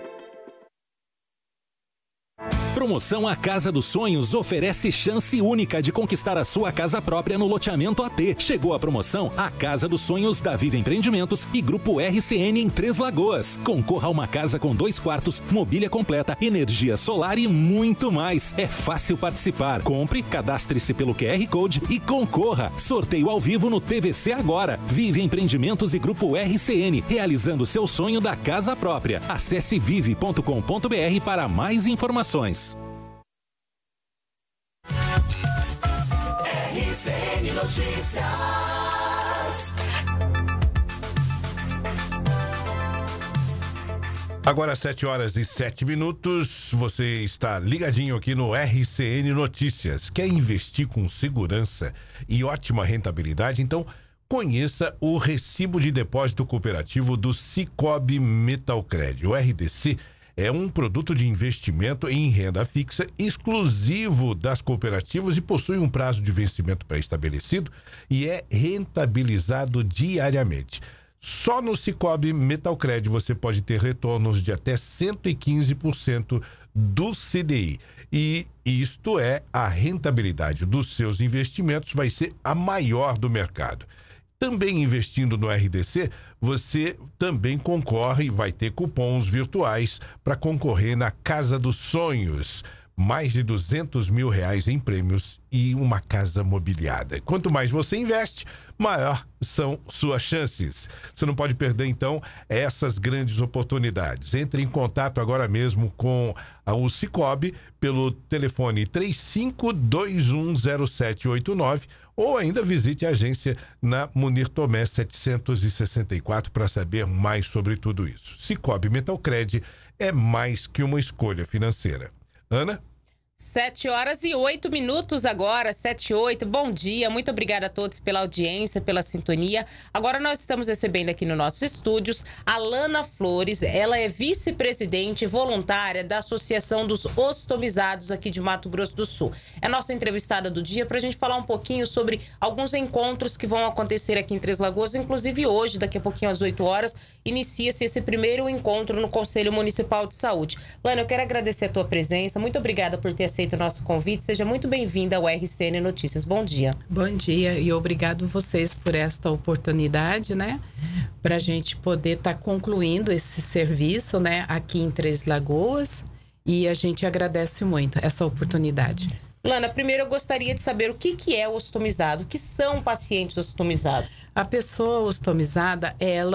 Promoção A Casa dos Sonhos oferece chance única de conquistar a sua casa própria no loteamento A T. Chegou a promoção A Casa dos Sonhos da Viva Empreendimentos e Grupo R C N em Três Lagoas. Concorra a uma casa com dois quartos, mobília completa, energia solar e muito mais. É fácil participar. Compre, cadastre-se pelo Q R Code e concorra. Sorteio ao vivo no T V C agora. Viva Empreendimentos e Grupo R C N, realizando seu sonho da casa própria. Acesse vive ponto com ponto br para mais informações.
R C N Notícias.
Agora sete horas e sete minutos, você está ligadinho aqui no R C N Notícias. Quer investir com segurança e ótima rentabilidade? Então conheça o Recibo de Depósito Cooperativo do Sicoob Metalcred. O R D C é um produto de investimento em renda fixa exclusivo das cooperativas e possui um prazo de vencimento pré-estabelecido e é rentabilizado diariamente. Só no Sicoob Metalcred você pode ter retornos de até cento e quinze por cento do C D I. E isto é, a rentabilidade dos seus investimentos vai ser a maior do mercado. Também investindo no R D C, você também concorre e vai ter cupons virtuais para concorrer na Casa dos Sonhos. Mais de duzentos mil reais em prêmios e uma casa mobiliada. Quanto mais você investe, maior são suas chances. Você não pode perder, então, essas grandes oportunidades. Entre em contato agora mesmo com o Sicoob pelo telefone três cinco dois um zero sete oito nove ou ainda visite a agência na Munir Tomé setecentos e sessenta e quatro para saber mais sobre tudo isso. Sicoob Metalcred é mais que uma escolha financeira. Ana?
Sete horas e oito minutos agora, sete e oito. Bom dia, muito obrigada a todos pela audiência, pela sintonia. Agora nós estamos recebendo aqui nos nossos estúdios a Lana Flores. Ela é vice-presidente voluntária da Associação dos Ostomizados aqui de Mato Grosso do Sul. É a nossa entrevistada do dia para a gente falar um pouquinho sobre alguns encontros que vão acontecer aqui em Três Lagoas. Inclusive hoje, daqui a pouquinho às oito horas, inicia-se esse primeiro encontro no Conselho Municipal de Saúde. Lana, eu quero agradecer a tua presença. Muito obrigada por ter aceita o nosso convite. Seja muito bem-vinda ao R C N Notícias. Bom dia.
Bom dia e obrigado vocês por esta oportunidade, né? Para a gente poder estar tá concluindo esse serviço, né? Aqui em Três Lagoas, e a gente agradece muito essa oportunidade.
Lana, primeiro eu gostaria de saber o que, que é o ostomizado, o que são pacientes ostomizados?
A pessoa ostomizada, ela,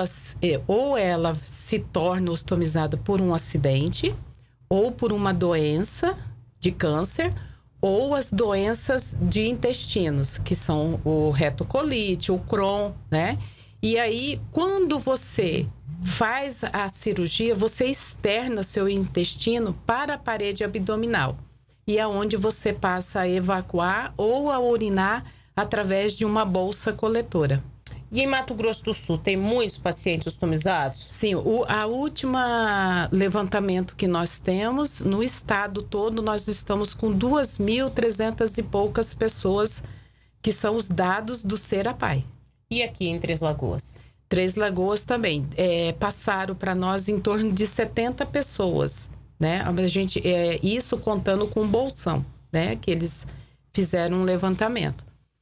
ou ela se torna ostomizada por um acidente, ou por uma doença de câncer, ou as doenças de intestinos, que são o retocolite, o Crohn, né? E aí, quando você faz a cirurgia, você externa seu intestino para a parede abdominal. E é onde você passa a evacuar ou a urinar através de uma bolsa coletora.
E em Mato Grosso do Sul, tem muitos pacientes ostomizados?
Sim, o a última levantamento que nós temos, no estado todo, nós estamos com duas mil trezentas e poucas pessoas, que são os dados do Serapai.
E aqui em Três Lagoas?
Três Lagoas também. É, passaram para nós em torno de setenta pessoas, né? A gente, é, isso contando com o bolsão, né? Que eles fizeram um levantamento.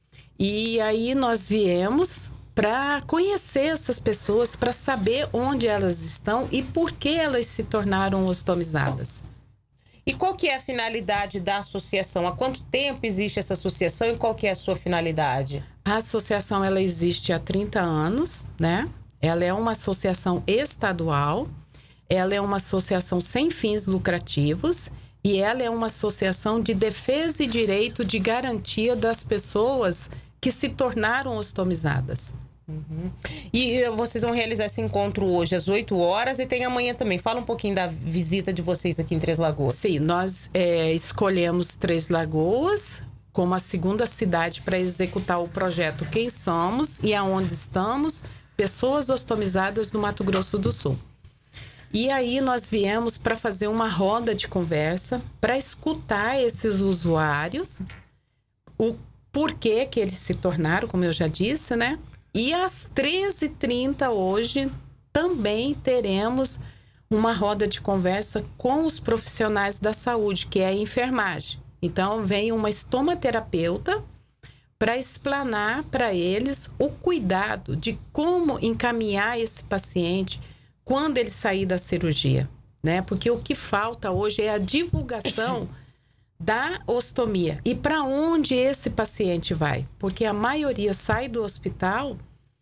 E aí nós viemos para conhecer essas pessoas, para saber onde elas estão e por que elas se tornaram ostomizadas.
E qual que é a finalidade da associação? Há quanto tempo existe essa associação e qual que é a sua finalidade?
A associação, ela existe há trinta anos, né? Ela é uma associação estadual, ela é uma associação sem fins lucrativos e ela é uma associação de defesa e direito de garantia das pessoas que se tornaram ostomizadas.
Uhum. E vocês vão realizar esse encontro hoje às oito horas e tem amanhã também. Fala um pouquinho da visita de vocês aqui em Três Lagoas.
Sim, nós é, escolhemos Três Lagoas como a segunda cidade para executar o projeto Quem Somos e Aonde Estamos, Pessoas Ostomizadas no Mato Grosso do Sul. E aí nós viemos para fazer uma roda de conversa, para escutar esses usuários, o porquê que eles se tornaram, como eu já disse, né? E às treze e trinta hoje também teremos uma roda de conversa com os profissionais da saúde, que é a enfermagem. Então, vem uma estomaterapeuta para explanar para eles o cuidado de como encaminhar esse paciente quando ele sair da cirurgia, né? Porque o que falta hoje é a divulgação da ostomia. E para onde esse paciente vai? Porque a maioria sai do hospital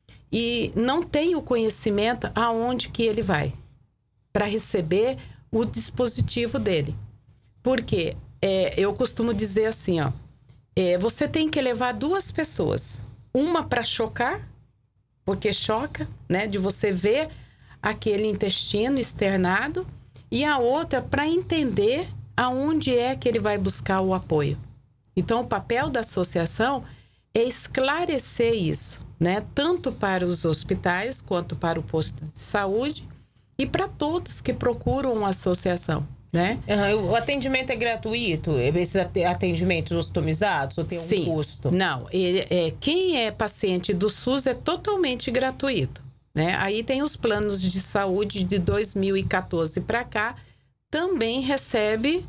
e não tem o conhecimento aonde que ele vai para receber o dispositivo dele. Porque é, eu costumo dizer assim, ó, é, você tem que levar duas pessoas. Uma para chocar, porque choca, né? De você ver aquele intestino externado, e a outra para entender aonde é que ele vai buscar o apoio. Então, o papel da associação é esclarecer isso, né? Tanto para os hospitais, quanto para o posto de saúde e para todos que procuram uma associação, né?
Uhum. O atendimento é gratuito? Esses atendimentos ostomizados? Ou tem um
Sim.
custo?
Não. Ele, é, quem é paciente do SUS é totalmente gratuito, né? Aí tem os planos de saúde de dois mil e quatorze para cá, também recebe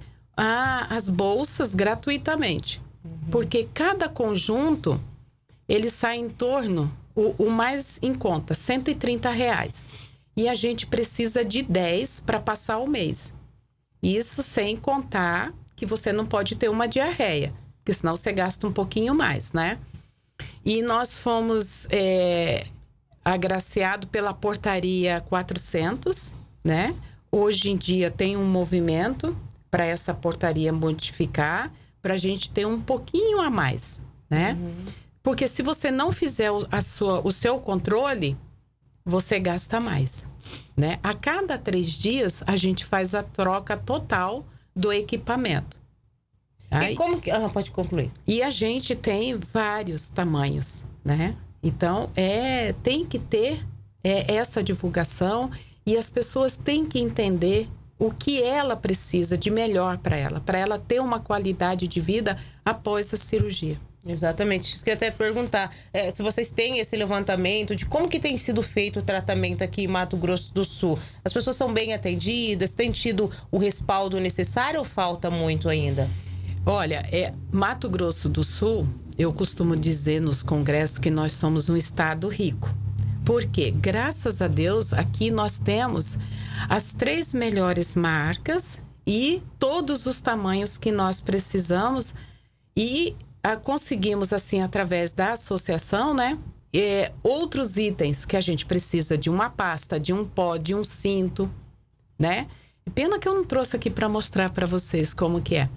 a, as bolsas gratuitamente. Uhum. Porque cada conjunto, ele sai em torno, o, o mais em conta, cento e trinta reais. E a gente precisa de dez para passar o mês. Isso sem contar que você não pode ter uma diarreia, porque senão você gasta um pouquinho mais, né? E nós fomos é, agraciados pela portaria quatrocentos, né? Hoje em dia tem um movimento para essa portaria modificar, para a gente ter um pouquinho a mais, né? Uhum. Porque se você não fizer o, a sua, o seu controle, você gasta mais, né? A cada três dias, a gente faz a troca total do equipamento.
Aí, e como que... Ah, pode concluir.
E a gente tem vários tamanhos, né? Então, é, tem que ter é, essa divulgação e as pessoas têm que entender o que ela precisa de melhor para ela, para ela ter uma qualidade de vida após a cirurgia.
Exatamente, isso que eu até perguntar, é, se vocês têm esse levantamento de como que tem sido feito o tratamento aqui em Mato Grosso do Sul. As pessoas são bem atendidas, têm tido o respaldo necessário ou falta muito ainda?
Olha, é, Mato Grosso do Sul, eu costumo dizer nos congressos que nós somos um estado rico. Porque, graças a Deus, aqui nós temos as três melhores marcas e todos os tamanhos que nós precisamos e a, conseguimos, assim, através da associação, né? É, outros itens que a gente precisa de uma pasta, de um pó, de um cinto, né? Pena que eu não trouxe aqui para mostrar para vocês como que é.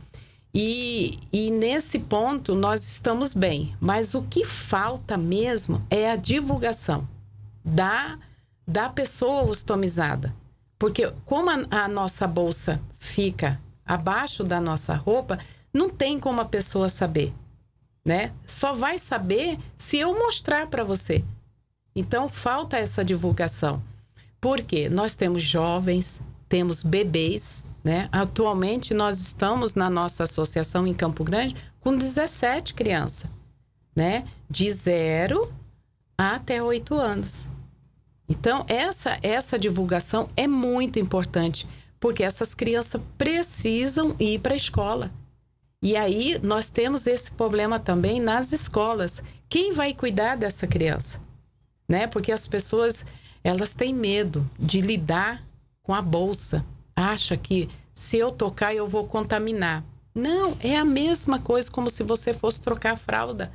E, e nesse ponto nós estamos bem, mas o que falta mesmo é a divulgação da, da pessoa ostomizada. Porque como a, a nossa bolsa fica abaixo da nossa roupa, não tem como a pessoa saber, né? Só vai saber se eu mostrar para você. Então, falta essa divulgação. Por quê? Nós temos jovens, temos bebês, né? Atualmente, nós estamos na nossa associação em Campo Grande com dezessete crianças, né? De zero até oito anos. Então, essa, essa divulgação é muito importante, porque essas crianças precisam ir para a escola. E aí, nós temos esse problema também nas escolas. Quem vai cuidar dessa criança? Né? Porque as pessoas, elas têm medo de lidar com a bolsa. Acha que se eu tocar, eu vou contaminar. Não, é a mesma coisa como se você fosse trocar a fralda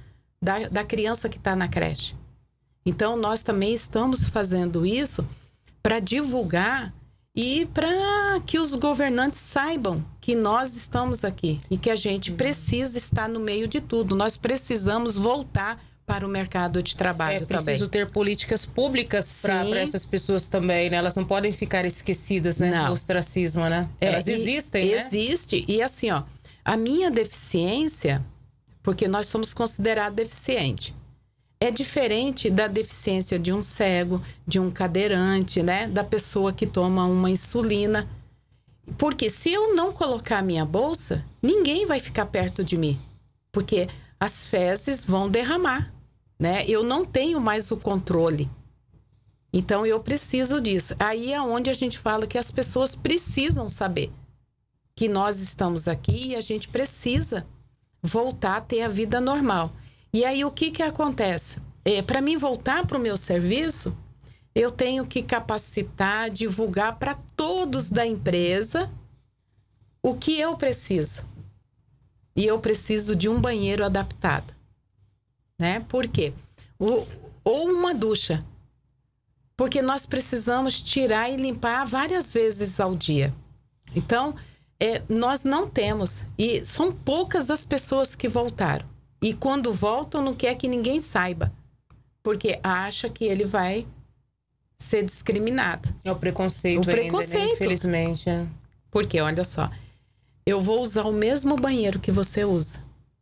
da, da criança que está na creche. Então, nós também estamos fazendo isso para divulgar e para que os governantes saibam que nós estamos aqui e que a gente precisa estar no meio de tudo. Nós precisamos voltar para o mercado de trabalho
também. É preciso
também.
ter políticas públicas para essas pessoas também, né? Elas não podem ficar esquecidas, né?
Não.
Do ostracismo, né?
É,
Elas existem, né?
Existe. E assim, ó, a minha deficiência, porque nós somos considerados deficientes, é diferente da deficiência de um cego, de um cadeirante, né? Da pessoa que toma uma insulina. Porque se eu não colocar a minha bolsa, ninguém vai ficar perto de mim. Porque as fezes vão derramar, né? Eu não tenho mais o controle. Então, eu preciso disso. Aí é onde a gente fala que as pessoas precisam saber que nós estamos aqui e a gente precisa voltar a ter a vida normal. E aí, o que que acontece? É, para mim voltar para o meu serviço, eu tenho que capacitar, divulgar para todos da empresa o que eu preciso. E eu preciso de um banheiro adaptado, né? Por quê? O, ou uma ducha. Porque nós precisamos tirar e limpar várias vezes ao dia. Então, é, nós não temos. E são poucas as pessoas que voltaram. E quando voltam, não quer que ninguém saiba. Porque acha que ele vai ser discriminado.
É o preconceito
o preconceito.
Ainda, né? Infelizmente. É.
Porque, olha só, eu vou usar o mesmo banheiro que você usa.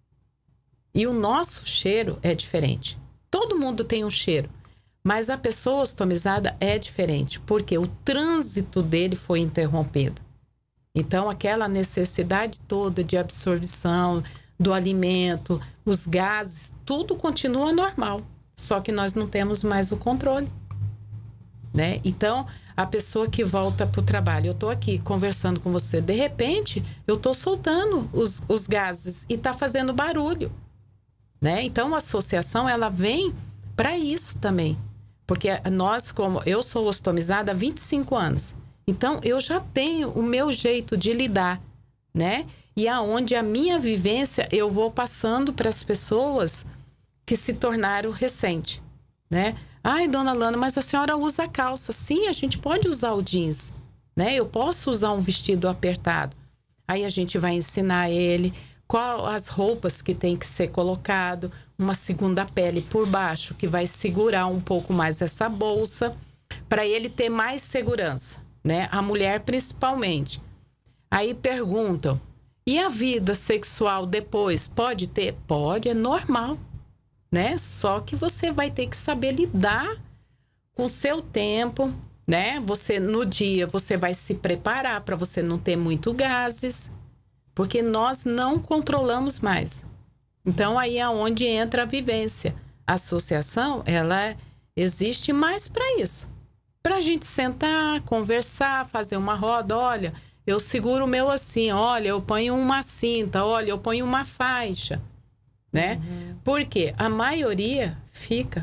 E o nosso cheiro é diferente. Todo mundo tem um cheiro. Mas a pessoa ostomizada é diferente. Porque o trânsito dele foi interrompido. Então, aquela necessidade toda de absorção do alimento, os gases, tudo continua normal. Só que nós não temos mais o controle, né? Então, a pessoa que volta para o trabalho, eu estou aqui conversando com você, de repente, eu estou soltando os, os gases e está fazendo barulho, né? Então, a associação, ela vem para isso também. Porque nós, como eu sou ostomizada há vinte e cinco anos, então eu já tenho o meu jeito de lidar, né? E aonde a minha vivência eu vou passando para as pessoas que se tornaram recente, né? Ai, dona Lana, mas a senhora usa calça. Sim, a gente pode usar o jeans, né? Eu posso usar um vestido apertado. Aí a gente vai ensinar ele qual as roupas que tem que ser colocado, uma segunda pele por baixo que vai segurar um pouco mais essa bolsa para ele ter mais segurança, né? A mulher principalmente. Aí perguntam: e a vida sexual depois? Pode ter? Pode, é normal, né? Só que você vai ter que saber lidar com o seu tempo, né? Você, no dia, você vai se preparar para você não ter muito gases, porque nós não controlamos mais. Então, aí é onde entra a vivência. A associação, ela existe mais para isso. Para a gente sentar, conversar, fazer uma roda, olha... Eu seguro o meu assim, olha, eu ponho uma cinta, olha, eu ponho uma faixa, né? Uhum. Porque a maioria fica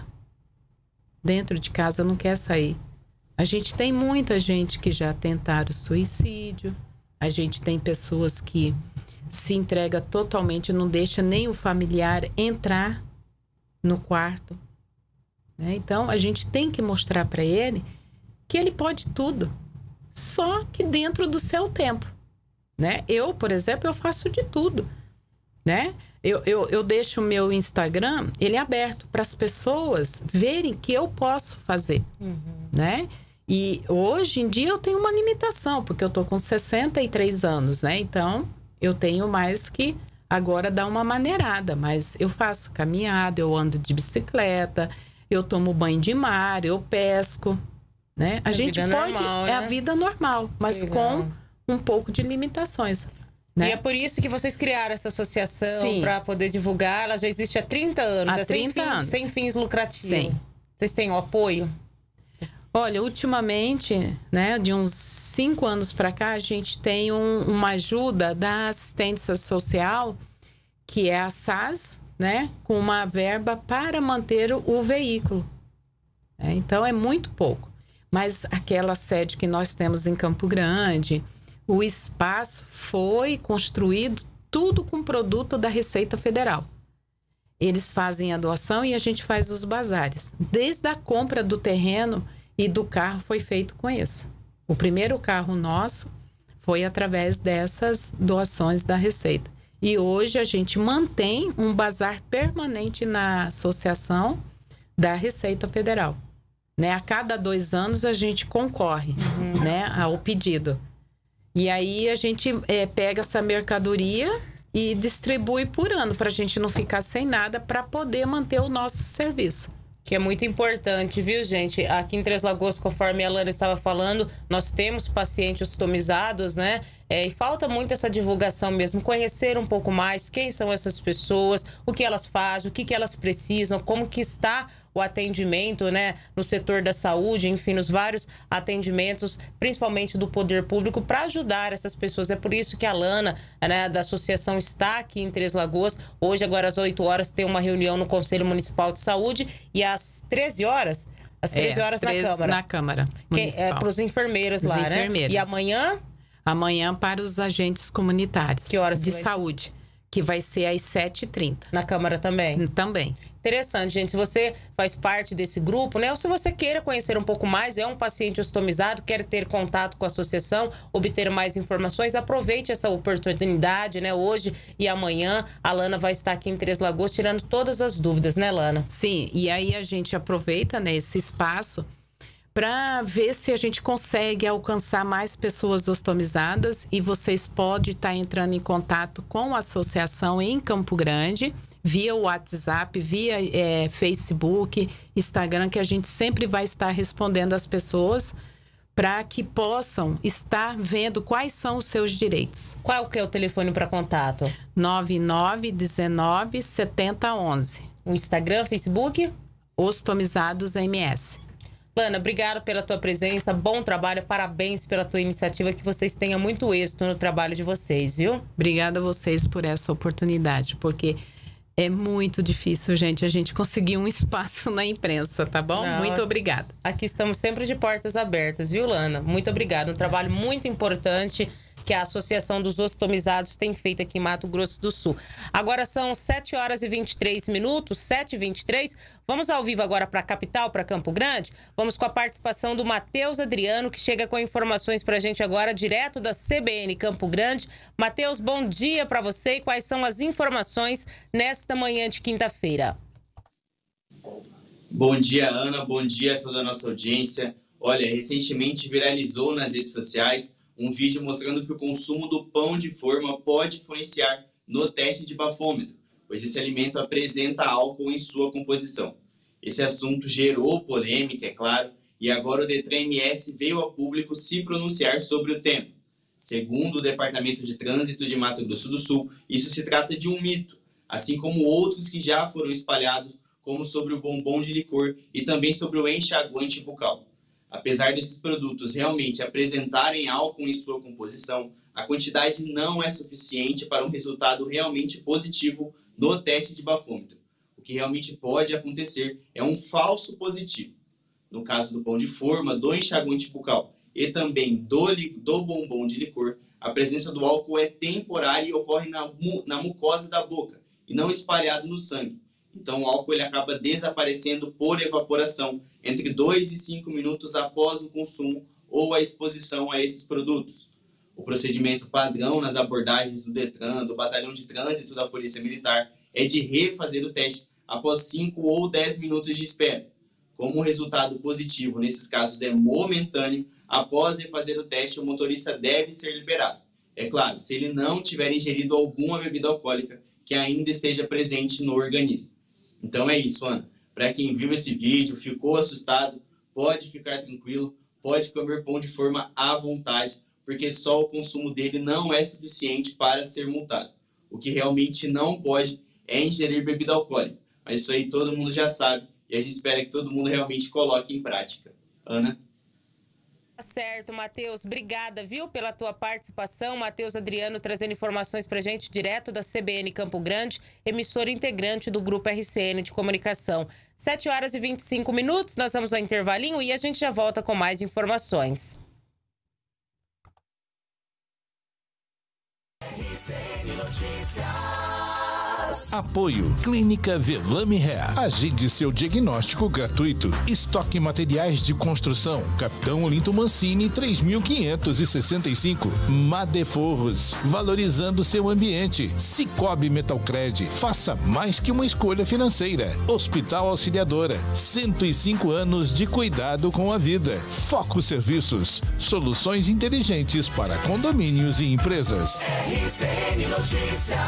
dentro de casa, não quer sair. A gente tem muita gente que já tentaram suicídio, a gente tem pessoas que se entrega totalmente, não deixa nem o familiar entrar no quarto, né? Então, a gente tem que mostrar para ele que ele pode tudo. Só que dentro do seu tempo, né? Eu, por exemplo, eu faço de tudo, né? Eu, eu, eu deixo o meu Instagram, ele é aberto para as pessoas verem que eu posso fazer, uhum. né? E hoje em dia eu tenho uma limitação, porque eu tô com sessenta e três anos, né? Então, eu tenho mais que agora dar uma maneirada, mas eu faço caminhada, eu ando de bicicleta, eu tomo banho de mar, eu pesco, né? A, a gente pode, normal, né? É a vida normal, mas Sim, com não. um pouco de limitações. Né?
E é por isso que vocês criaram essa associação para poder divulgar. Ela já existe há trinta anos.
Há
é
trinta
sem,
anos.
Fins, sem fins lucrativos.
Sim.
Vocês têm o apoio?
Olha, ultimamente, né, de uns cinco anos para cá, a gente tem um, uma ajuda da assistência social, que é a S A S, né, com uma verba para manter o veículo. É, então, é muito pouco. Mas aquela sede que nós temos em Campo Grande, o espaço foi construído tudo com produto da Receita Federal. eles fazem a doação e a gente faz os bazares. Desde a compra do terreno e do carro foi feito com isso. O primeiro carro nosso foi através dessas doações da Receita. E hoje a gente mantém um bazar permanente na associação da Receita Federal. Né? A cada dois anos a gente concorre, uhum. né, ao pedido. E aí a gente é, pega essa mercadoria e distribui por ano, para a gente não ficar sem nada, para poder manter o nosso serviço.
Que é muito importante, viu, gente? Aqui em Três Lagoas, conforme a Alana estava falando, nós temos pacientes ostomizados, né? É, e falta muito essa divulgação mesmo, conhecer um pouco mais quem são essas pessoas, o que elas fazem, o que, que elas precisam, como que está o atendimento, né, no setor da saúde, enfim, nos vários atendimentos, principalmente do poder público, para ajudar essas pessoas. É por isso que a Alana, né, da associação, está aqui em Três Lagoas. Hoje, agora às oito horas, tem uma reunião no Conselho Municipal de Saúde e às treze horas, às treze
é,
horas
às
na Câmara.
Na Câmara
Municipal. É, para os enfermeiros
os
lá,
enfermeiros.
né? E amanhã?
Amanhã para os agentes comunitários.
Que horas
de
vai
saúde. Ser? Que vai ser às sete e trinta.
Na Câmara também?
Também.
Interessante, gente. Se você faz parte desse grupo, né? Ou se você queira conhecer um pouco mais, é um paciente ostomizado, quer ter contato com a associação, obter mais informações, aproveite essa oportunidade, né? Hoje e amanhã, a Lana vai estar aqui em Três Lagoas tirando todas as dúvidas, né, Lana?
Sim, e aí a gente aproveita, né, esse espaço para ver se a gente consegue alcançar mais pessoas ostomizadas, e vocês podem estar entrando em contato com a associação em Campo Grande, via WhatsApp, via é, Facebook, Instagram, que a gente sempre vai estar respondendo às pessoas para que possam estar vendo quais são os seus direitos.
Qual que é o telefone para contato?
nove nove um nove, sete zero um um.
O Instagram, Facebook?
Ostomizados M S.
Lana, obrigado pela tua presença, bom trabalho, parabéns pela tua iniciativa, que vocês tenham muito êxito no trabalho de vocês, viu?
Obrigada a vocês por essa oportunidade, porque é muito difícil, gente, a gente conseguir um espaço na imprensa, tá bom? Não, muito obrigada.
Aqui estamos sempre de portas abertas, viu, Lana? Muito obrigada, um trabalho muito importante que a Associação dos Ostomizados tem feito aqui em Mato Grosso do Sul. Agora são sete horas e vinte e três minutos, sete e vinte e três. Vamos ao vivo agora para a capital, para Campo Grande. Vamos com a participação do Matheus Adriano, que chega com informações para a gente agora, direto da C B N Campo Grande. Matheus, bom dia para você e quais são as informações nesta manhã de quinta-feira?
Bom dia, Ana. Bom dia a toda a nossa audiência. Olha, recentemente viralizou nas redes sociais um vídeo mostrando que o consumo do pão de forma pode influenciar no teste de bafômetro, pois esse alimento apresenta álcool em sua composição. Esse assunto gerou polêmica, é claro, e agora o Detran M S veio ao público se pronunciar sobre o tema. Segundo o Departamento de Trânsito de Mato Grosso do Sul, isso se trata de um mito, assim como outros que já foram espalhados, como sobre o bombom de licor e também sobre o enxaguante bucal. Apesar desses produtos realmente apresentarem álcool em sua composição, a quantidade não é suficiente para um resultado realmente positivo no teste de bafômetro. O que realmente pode acontecer é um falso positivo. No caso do pão de forma, do enxaguante bucal e também do, do bombom de licor, a presença do álcool é temporária e ocorre na, na mucosa da boca e não espalhado no sangue. Então o álcool ele acaba desaparecendo por evaporação entre dois e cinco minutos após o consumo ou a exposição a esses produtos. O procedimento padrão nas abordagens do Detran, do Batalhão de Trânsito da Polícia Militar, é de refazer o teste após cinco ou dez minutos de espera. Como o resultado positivo nesses casos é momentâneo, após refazer o teste o motorista deve ser liberado. É claro, se ele não tiver ingerido alguma bebida alcoólica que ainda esteja presente no organismo. Então é isso, Ana. Para quem viu esse vídeo, ficou assustado, pode ficar tranquilo, pode comer pão de forma à vontade, porque só o consumo dele não é suficiente para ser multado. O que realmente não pode é ingerir bebida alcoólica. Mas isso aí todo mundo já sabe e a gente espera que todo mundo realmente coloque em prática. Ana?
Certo, Matheus. Obrigada, viu, pela tua participação. Matheus Adriano trazendo informações pra gente direto da C B N Campo Grande, emissora integrante do Grupo R C N de Comunicação. sete horas e vinte e cinco minutos, nós vamos ao intervalinho e a gente já volta com mais informações.
R C N Notícias.
Apoio Clínica Velame Hair. Agende seu diagnóstico gratuito. Estoque materiais de construção. Capitão Olinto Mancini, três mil quinhentos e sessenta e cinco. Madeforros. Valorizando seu ambiente. Cicobi Metalcred. Faça mais que uma escolha financeira. Hospital Auxiliadora. cento e cinco anos de cuidado com a vida. Foco Serviços. Soluções inteligentes para condomínios e empresas.
R C N Notícias.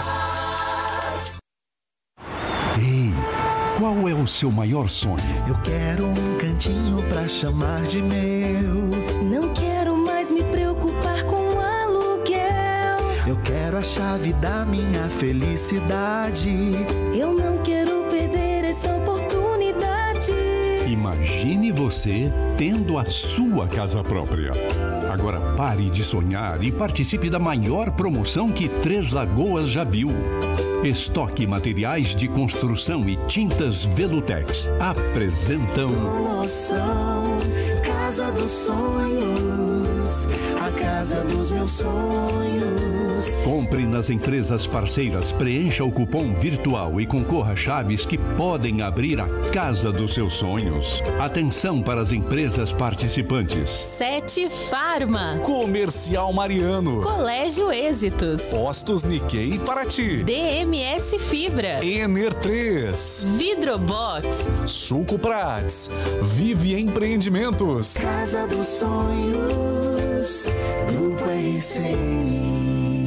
Ei, qual é o seu maior sonho?
Eu quero um cantinho pra chamar de meu.
Não quero mais me preocupar com o aluguel.
Eu quero a chave da minha felicidade.
Eu não quero perder essa oportunidade.
Imagine você tendo a sua casa própria. Agora pare de sonhar e participe da maior promoção que Três Lagoas já viu. Estoque Materiais de Construção e Tintas Velutex apresentam
Promoção Casa dos Sonhos, a casa dos meus sonhos.
Compre nas empresas parceiras, preencha o cupom virtual e concorra a chaves que podem abrir a casa dos seus sonhos. Atenção para as empresas participantes:
Sete Farma,
Comercial Mariano,
Colégio Êxitos,
Postos Nikkei Paraty,
D M S Fibra,
Ener três,
Vidrobox,
Suco Prats, Vive Empreendimentos,
Casa dos Sonhos, Grupo R C N.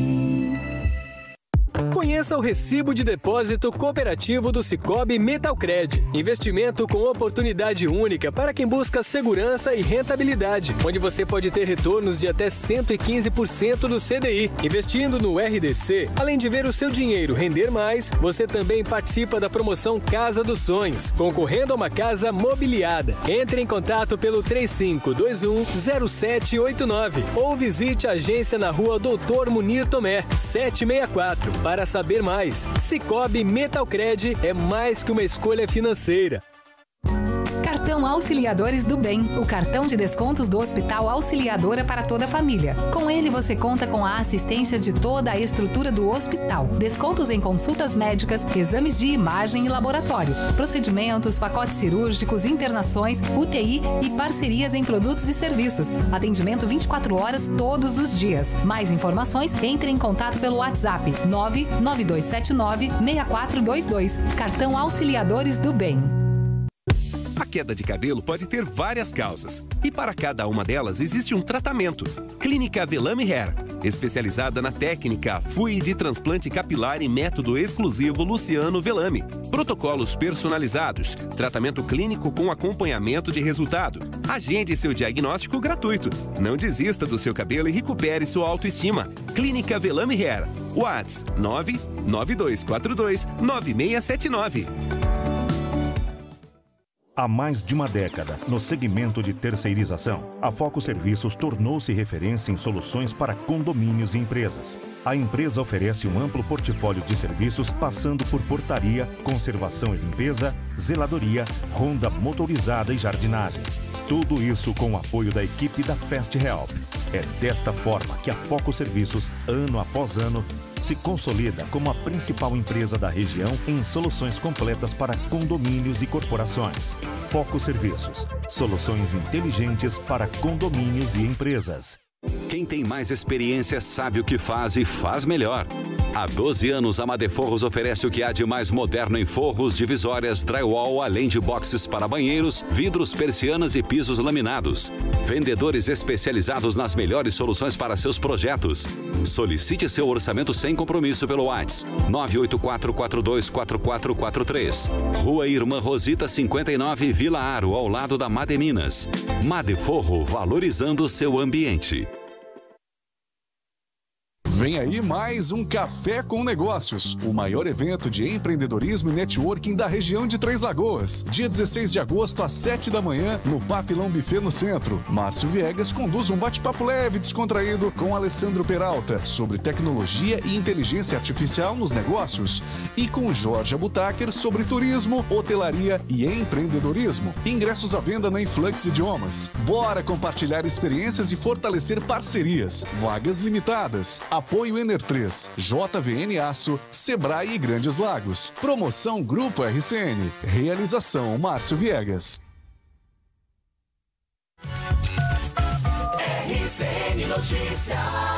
Conheça o Recibo de Depósito Cooperativo do Cicobi Metalcred. Investimento com oportunidade única para quem busca segurança e rentabilidade, onde você pode ter retornos de até cento e quinze por cento do C D I. Investindo no R D C, além de ver o seu dinheiro render mais, você também participa da promoção Casa dos Sonhos, concorrendo a uma casa mobiliada. Entre em contato pelo três cinco dois um zero sete oito nove ou visite a agência na rua Doutor Munir Tomé, setecentos e sessenta e quatro. Para saber mais, Cicobi Metalcred é mais que uma escolha financeira.
Cartão Auxiliadores do Bem, o cartão de descontos do Hospital Auxiliadora para toda a família. Com ele você conta com a assistência de toda a estrutura do hospital. Descontos em consultas médicas, exames de imagem e laboratório, procedimentos, pacotes cirúrgicos, internações, U T I e parcerias em produtos e serviços. Atendimento vinte e quatro horas todos os dias. Mais informações, entre em contato pelo WhatsApp nove nove dois sete nove seis quatro dois dois. Cartão Auxiliadores do Bem.
A queda de cabelo pode ter várias causas e para cada uma delas existe um tratamento. Clínica Velame Hair, especializada na técnica F U I de transplante capilar e método exclusivo Luciano Velame. Protocolos personalizados, tratamento clínico com acompanhamento de resultado. Agende seu diagnóstico gratuito. Não desista do seu cabelo e recupere sua autoestima. Clínica Velame Hair. WhatsApp nove nove dois quatro dois nove seis sete nove.
Há mais de uma década, no segmento de terceirização, a Foco Serviços tornou-se referência em soluções para condomínios e empresas. A empresa oferece um amplo portfólio de serviços, passando por portaria, conservação e limpeza, zeladoria, ronda motorizada e jardinagem. Tudo isso com o apoio da equipe da Fast Help. É desta forma que a Foco Serviços, ano após ano, se consolida como a principal empresa da região em soluções completas para condomínios e corporações. Foco Serviços, soluções inteligentes para condomínios e empresas.
Quem tem mais experiência sabe o que faz e faz melhor. Há doze anos, a Madeforros oferece o que há de mais moderno em forros, divisórias, drywall, além de boxes para banheiros, vidros, persianas e pisos laminados. Vendedores especializados nas melhores soluções para seus projetos. Solicite seu orçamento sem compromisso pelo WhatsApp nove oito quatro quatro dois quatro quatro quatro três. Rua Irmã Rosita cinquenta e nove, Vila Aro, ao lado da Mademinas. Madeforro, valorizando seu ambiente.
Vem aí mais um Café com Negócios, o maior evento de empreendedorismo e networking da região de Três Lagoas. Dia dezesseis de agosto, às sete da manhã, no Papilão Buffet no centro. Márcio Viegas conduz um bate-papo leve e descontraído com Alessandro Peralta sobre tecnologia e inteligência artificial nos negócios. E com Jorge Abutaker sobre turismo, hotelaria e empreendedorismo. Ingressos à venda na Influx Idiomas. Bora compartilhar experiências e fortalecer parcerias. Vagas limitadas. Apoio Ener três, J V N Aço, Sebrae e Grandes Lagos. Promoção Grupo R C N. Realização Márcio Viegas.
R C N Notícias.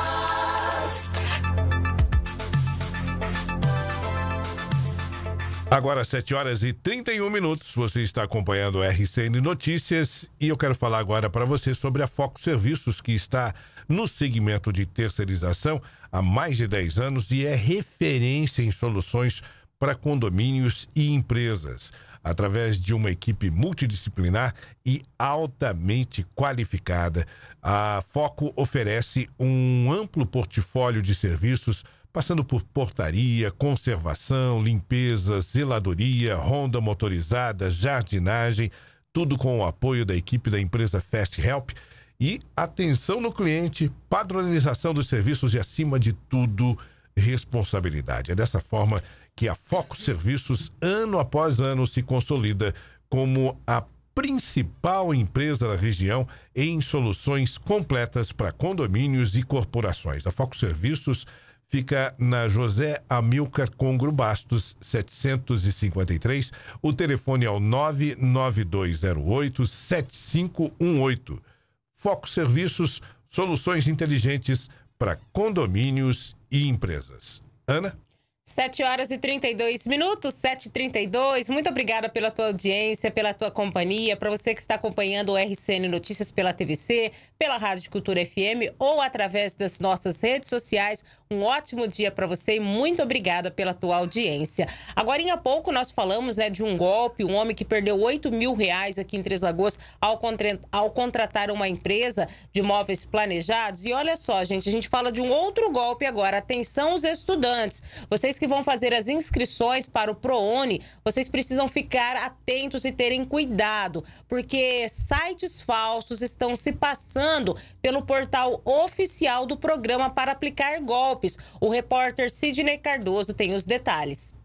Agora, sete horas e trinta e um minutos, você está acompanhando o R C N Notícias e eu quero falar agora para você sobre a Foco Serviços, que está no segmento de terceirização há mais de dez anos e é referência em soluções para condomínios e empresas. Através de uma equipe multidisciplinar e altamente qualificada, a Foco oferece um amplo portfólio de serviços, passando por portaria, conservação, limpeza, zeladoria, ronda motorizada, jardinagem, tudo com o apoio da equipe da empresa Fast Help e atenção no cliente, padronização dos serviços e, acima de tudo, responsabilidade. É dessa forma que a Foco Serviços, ano após ano, se consolida como a principal empresa da região em soluções completas para condomínios e corporações. A Foco Serviços fica na José Amilcar Congro Bastos, setecentos e cinquenta e três. O telefone é o nove nove dois zero oito sete cinco um oito. Foco Serviços, soluções inteligentes para condomínios e empresas. Ana?
sete horas e trinta e dois minutos, sete e trinta e dois. Muito obrigada pela tua audiência, pela tua companhia. Para você que está acompanhando o R C N Notícias pela T V C, pela Rádio Cultura F M ou através das nossas redes sociais, um ótimo dia para você e muito obrigada pela tua audiência. Agora, há pouco, nós falamos, né, de um golpe, um homem que perdeu oito mil reais aqui em Três Lagoas ao, contra... ao contratar uma empresa de móveis planejados. E olha só, gente, a gente fala de um outro golpe agora. Atenção, os estudantes. Vocês que vão fazer as inscrições para o ProUni, vocês precisam ficar atentos e terem cuidado, porque sites falsos estão se passando pelo portal oficial do programa para aplicar golpes. O repórter Sidney Cardoso tem os detalhes.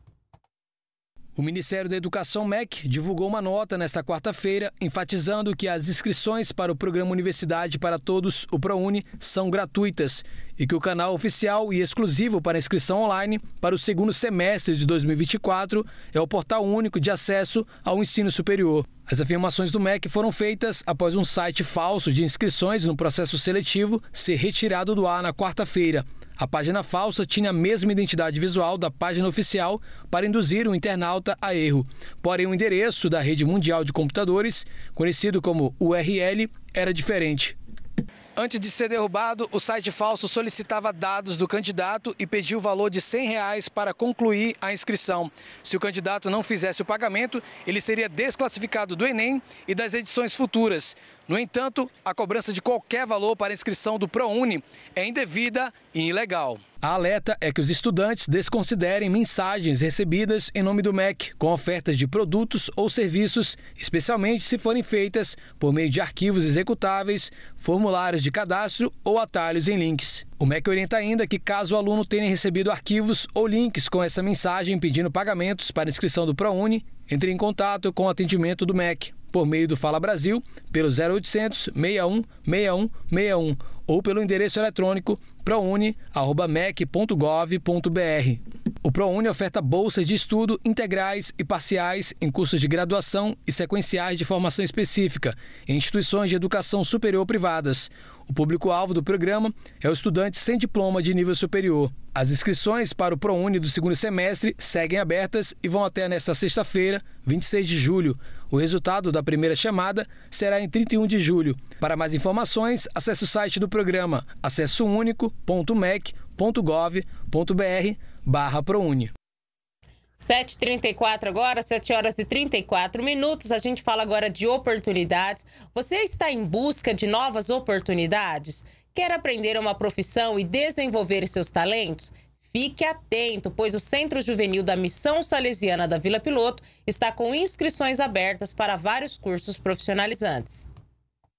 O Ministério da Educação, M E C, divulgou uma nota nesta quarta-feira, enfatizando que as inscrições para o programa Universidade para Todos, o ProUni, são gratuitas e que o canal oficial e exclusivo para inscrição online para o segundo semestre de dois mil e vinte e quatro é o Portal Único de Acesso ao Ensino Superior. As afirmações do M E C foram feitas após um site falso de inscrições no processo seletivo ser retirado do ar na quarta-feira. A página falsa tinha a mesma identidade visual da página oficial para induzir o internauta a erro. Porém, o endereço da Rede Mundial de Computadores, conhecido como U R L, era diferente. Antes de ser derrubado, o site falso solicitava dados do candidato e pediu o valor de cem reais para concluir a inscrição. Se o candidato não fizesse o pagamento, ele seria desclassificado do Enem e das edições futuras. No entanto, a cobrança de qualquer valor para a inscrição do ProUni é indevida e ilegal. A alerta é que os estudantes desconsiderem mensagens recebidas em nome do M E C com ofertas de produtos ou serviços, especialmente se forem feitas por meio de arquivos executáveis, formulários de cadastro ou atalhos em links. O M E C orienta ainda que, caso o aluno tenha recebido arquivos ou links com essa mensagem pedindo pagamentos para inscrição do ProUni, entre em contato com o atendimento do M E C por meio do Fala Brasil, pelo zero oitocentos, seis um, seis um, seis um ou pelo endereço eletrônico prouni arroba mec ponto gov ponto br. O ProUni oferta bolsas de estudo integrais e parciais em cursos de graduação e sequenciais de formação específica em instituições de educação superior privadas. O público-alvo do programa é o estudante sem diploma de nível superior. As inscrições para o ProUni do segundo semestre seguem abertas e vão até nesta sexta-feira, vinte e seis de julho. O resultado da primeira chamada será em trinta e um de julho. Para mais informações, acesse o site do programa acesso único ponto mec ponto gov ponto br barra ProUni.
sete e trinta e quatro agora, sete horas e trinta e quatro minutos. A gente fala agora de oportunidades. Você está em busca de novas oportunidades? Quer aprender uma profissão e desenvolver seus talentos? Fique atento, pois o Centro Juvenil da Missão Salesiana da Vila Piloto está com inscrições abertas para vários cursos profissionalizantes.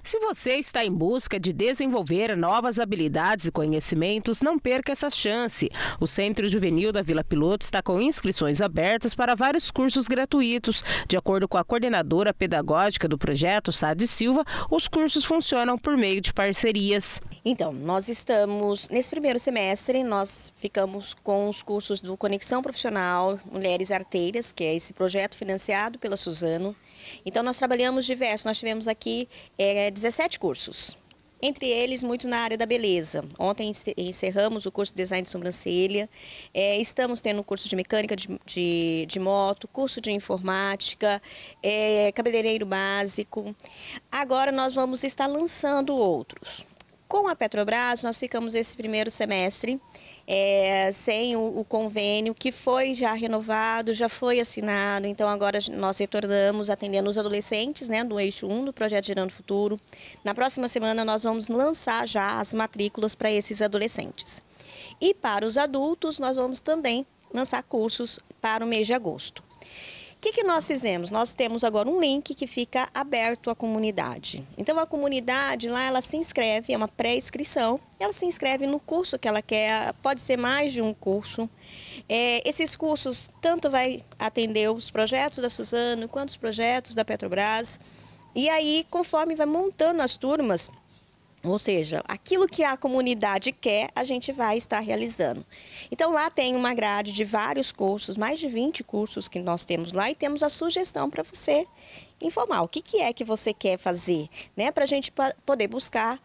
Se você está em busca de desenvolver novas habilidades e conhecimentos, não perca essa chance. O Centro Juvenil da Vila Piloto está com inscrições abertas para vários cursos gratuitos. De acordo com a coordenadora pedagógica do projeto, Sade Silva, os cursos funcionam por meio de parcerias.
Então, nós estamos, nesse primeiro semestre, nós ficamos com os cursos do Conexão Profissional Mulheres Arteiras, que é esse projeto financiado pela Suzano. Então, nós trabalhamos diversos, nós tivemos aqui é, dezessete cursos, entre eles muito na área da beleza. Ontem encerramos o curso de design de sobrancelha, é, estamos tendo um curso de mecânica de, de, de moto, curso de informática, é, cabeleireiro básico. Agora nós vamos estar lançando outros. Com a Petrobras, nós ficamos esse primeiro semestre é, sem o, o convênio, que foi já renovado, já foi assinado. Então, agora nós retornamos atendendo os adolescentes, né, do eixo um do projeto Gerando Futuro. Na próxima semana, nós vamos lançar já as matrículas para esses adolescentes. E para os adultos, nós vamos também lançar cursos para o mês de agosto. O que, que nós fizemos? Nós temos agora um link que fica aberto à comunidade. Então, a comunidade lá, ela se inscreve, é uma pré-inscrição, ela se inscreve no curso que ela quer, pode ser mais de um curso. É, esses cursos tanto vai atender os projetos da Suzano, quanto os projetos da Petrobras. E aí, conforme vai montando as turmas, ou seja, aquilo que a comunidade quer, a gente vai estar realizando. Então, lá tem uma grade de vários cursos, mais de vinte cursos que nós temos lá, e temos a sugestão para você informar o que, que é que você quer fazer, né? Para a gente poder buscar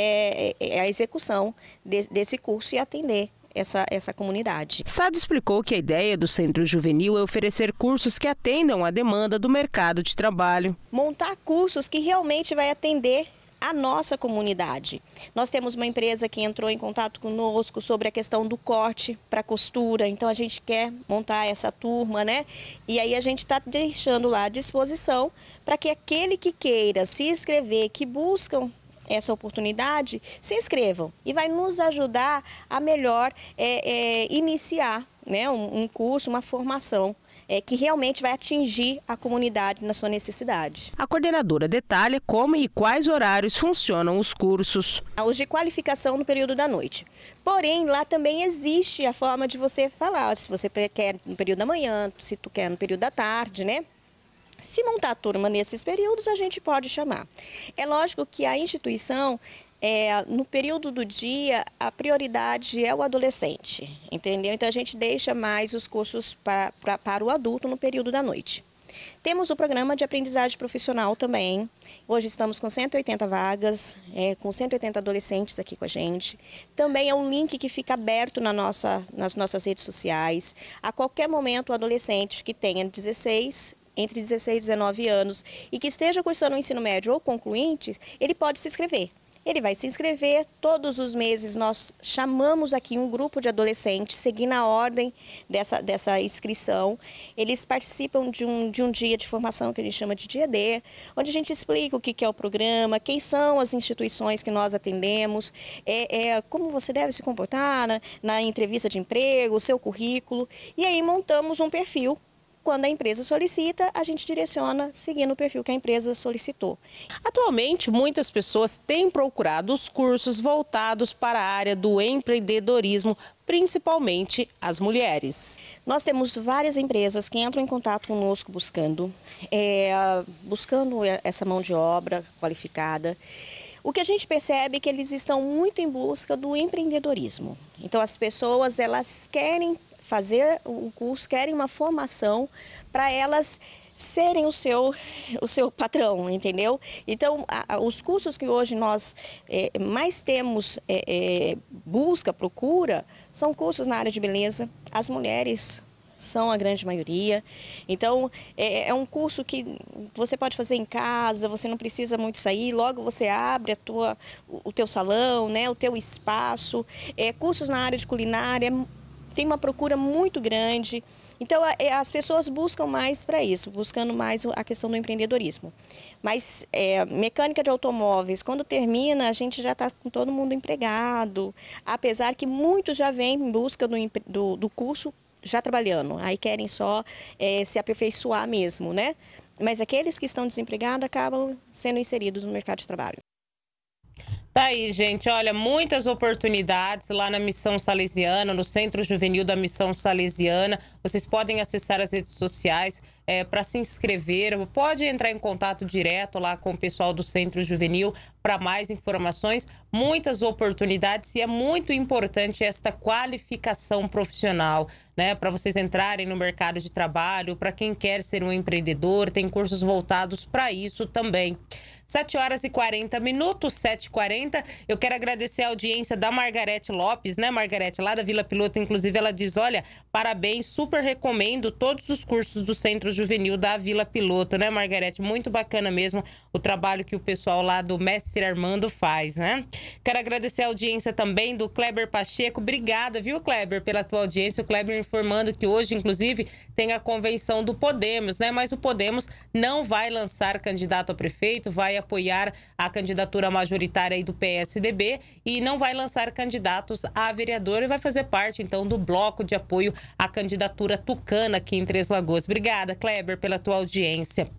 é, a execução de, desse curso e atender Essa, essa comunidade.
Sade explicou que a ideia do Centro Juvenil é oferecer cursos que atendam à demanda do mercado de trabalho.
Montar cursos que realmente vai atender a nossa comunidade. Nós temos uma empresa que entrou em contato conosco sobre a questão do corte para costura, então a gente quer montar essa turma, né? E aí a gente está deixando lá à disposição para que aquele que queira se inscrever, que buscam essa oportunidade, se inscrevam e vai nos ajudar a melhor é, é, iniciar, né, um, um curso, uma formação É, que realmente vai atingir a comunidade na sua necessidade.
A coordenadora detalha como e quais horários funcionam os cursos.
Os de qualificação no período da noite. Porém, lá também existe a forma de você falar, se você quer no período da manhã, se tu quer no período da tarde, né? Se montar a turma nesses períodos, a gente pode chamar. É lógico que a instituição, É, no período do dia, a prioridade é o adolescente, entendeu? Então, a gente deixa mais os cursos para, para, para o adulto no período da noite. Temos o programa de aprendizagem profissional também. Hoje estamos com cento e oitenta vagas, é, com cento e oitenta adolescentes aqui com a gente. Também é um link que fica aberto na nossa, nas nossas redes sociais. A qualquer momento, o adolescente que tenha dezesseis, entre dezesseis e dezenove anos e que esteja cursando o ensino médio ou concluinte, ele pode se inscrever. Ele vai se inscrever, todos os meses nós chamamos aqui um grupo de adolescentes, seguindo a ordem dessa, dessa inscrição. Eles participam de um, de um dia de formação que a gente chama de dia D, onde a gente explica o que, que é o programa, quem são as instituições que nós atendemos, é, é, como você deve se comportar na, na entrevista de emprego, o seu currículo. E aí montamos um perfil. Quando a empresa solicita, a gente direciona seguindo o perfil que a empresa solicitou.
Atualmente, muitas pessoas têm procurado os cursos voltados para a área do empreendedorismo, principalmente as mulheres.
Nós temos várias empresas que entram em contato conosco buscando, é, buscando essa mão de obra qualificada. O que a gente percebe é que eles estão muito em busca do empreendedorismo. Então, as pessoas, elas querem fazer o curso, querem uma formação para elas serem o seu, o seu patrão, entendeu? Então, a, a, os cursos que hoje nós é, mais temos é, é, busca, procura, são cursos na área de beleza. As mulheres são a grande maioria. Então, é, é um curso que você pode fazer em casa, você não precisa muito sair, logo você abre a tua, o, o teu salão, né, o teu espaço. É, cursos na área de culinária, tem uma procura muito grande. Então, as pessoas buscam mais para isso, buscando mais a questão do empreendedorismo. Mas é, mecânica de automóveis, quando termina, a gente já está com todo mundo empregado, apesar que muitos já vêm em busca do, do, do curso já trabalhando, aí querem só é, se aperfeiçoar mesmo, né? Mas aqueles que estão desempregados acabam sendo inseridos no mercado de trabalho.
Tá aí, gente. Olha, muitas oportunidades lá na Missão Salesiana, no Centro Juvenil da Missão Salesiana. Vocês podem acessar as redes sociais é, para se inscrever. Pode entrar em contato direto lá com o pessoal do Centro Juvenil para mais informações. Muitas oportunidades e é muito importante esta qualificação profissional, né? Para vocês entrarem no mercado de trabalho, para quem quer ser um empreendedor, tem cursos voltados para isso também. sete horas e quarenta minutos, sete e quarenta. Eu quero agradecer a audiência da Margarete Lopes, né, Margarete? Lá da Vila Piloto, inclusive, ela diz, olha, parabéns, super recomendo todos os cursos do Centro Juvenil da Vila Piloto, né, Margarete? Muito bacana mesmo o trabalho que o pessoal lá do Mestre Armando faz, né? Quero agradecer a audiência também do Kleber Pacheco. Obrigada, viu, Kleber, pela tua audiência. O Kleber informando que hoje, inclusive, tem a convenção do Podemos, né? Mas o Podemos não vai lançar candidato a prefeito, vai apoiar a candidatura majoritária aí do P S D B e não vai lançar candidatos a vereador e vai fazer parte, então, do bloco de apoio à candidatura tucana aqui em Três Lagoas. Obrigada, Kleber, pela tua audiência.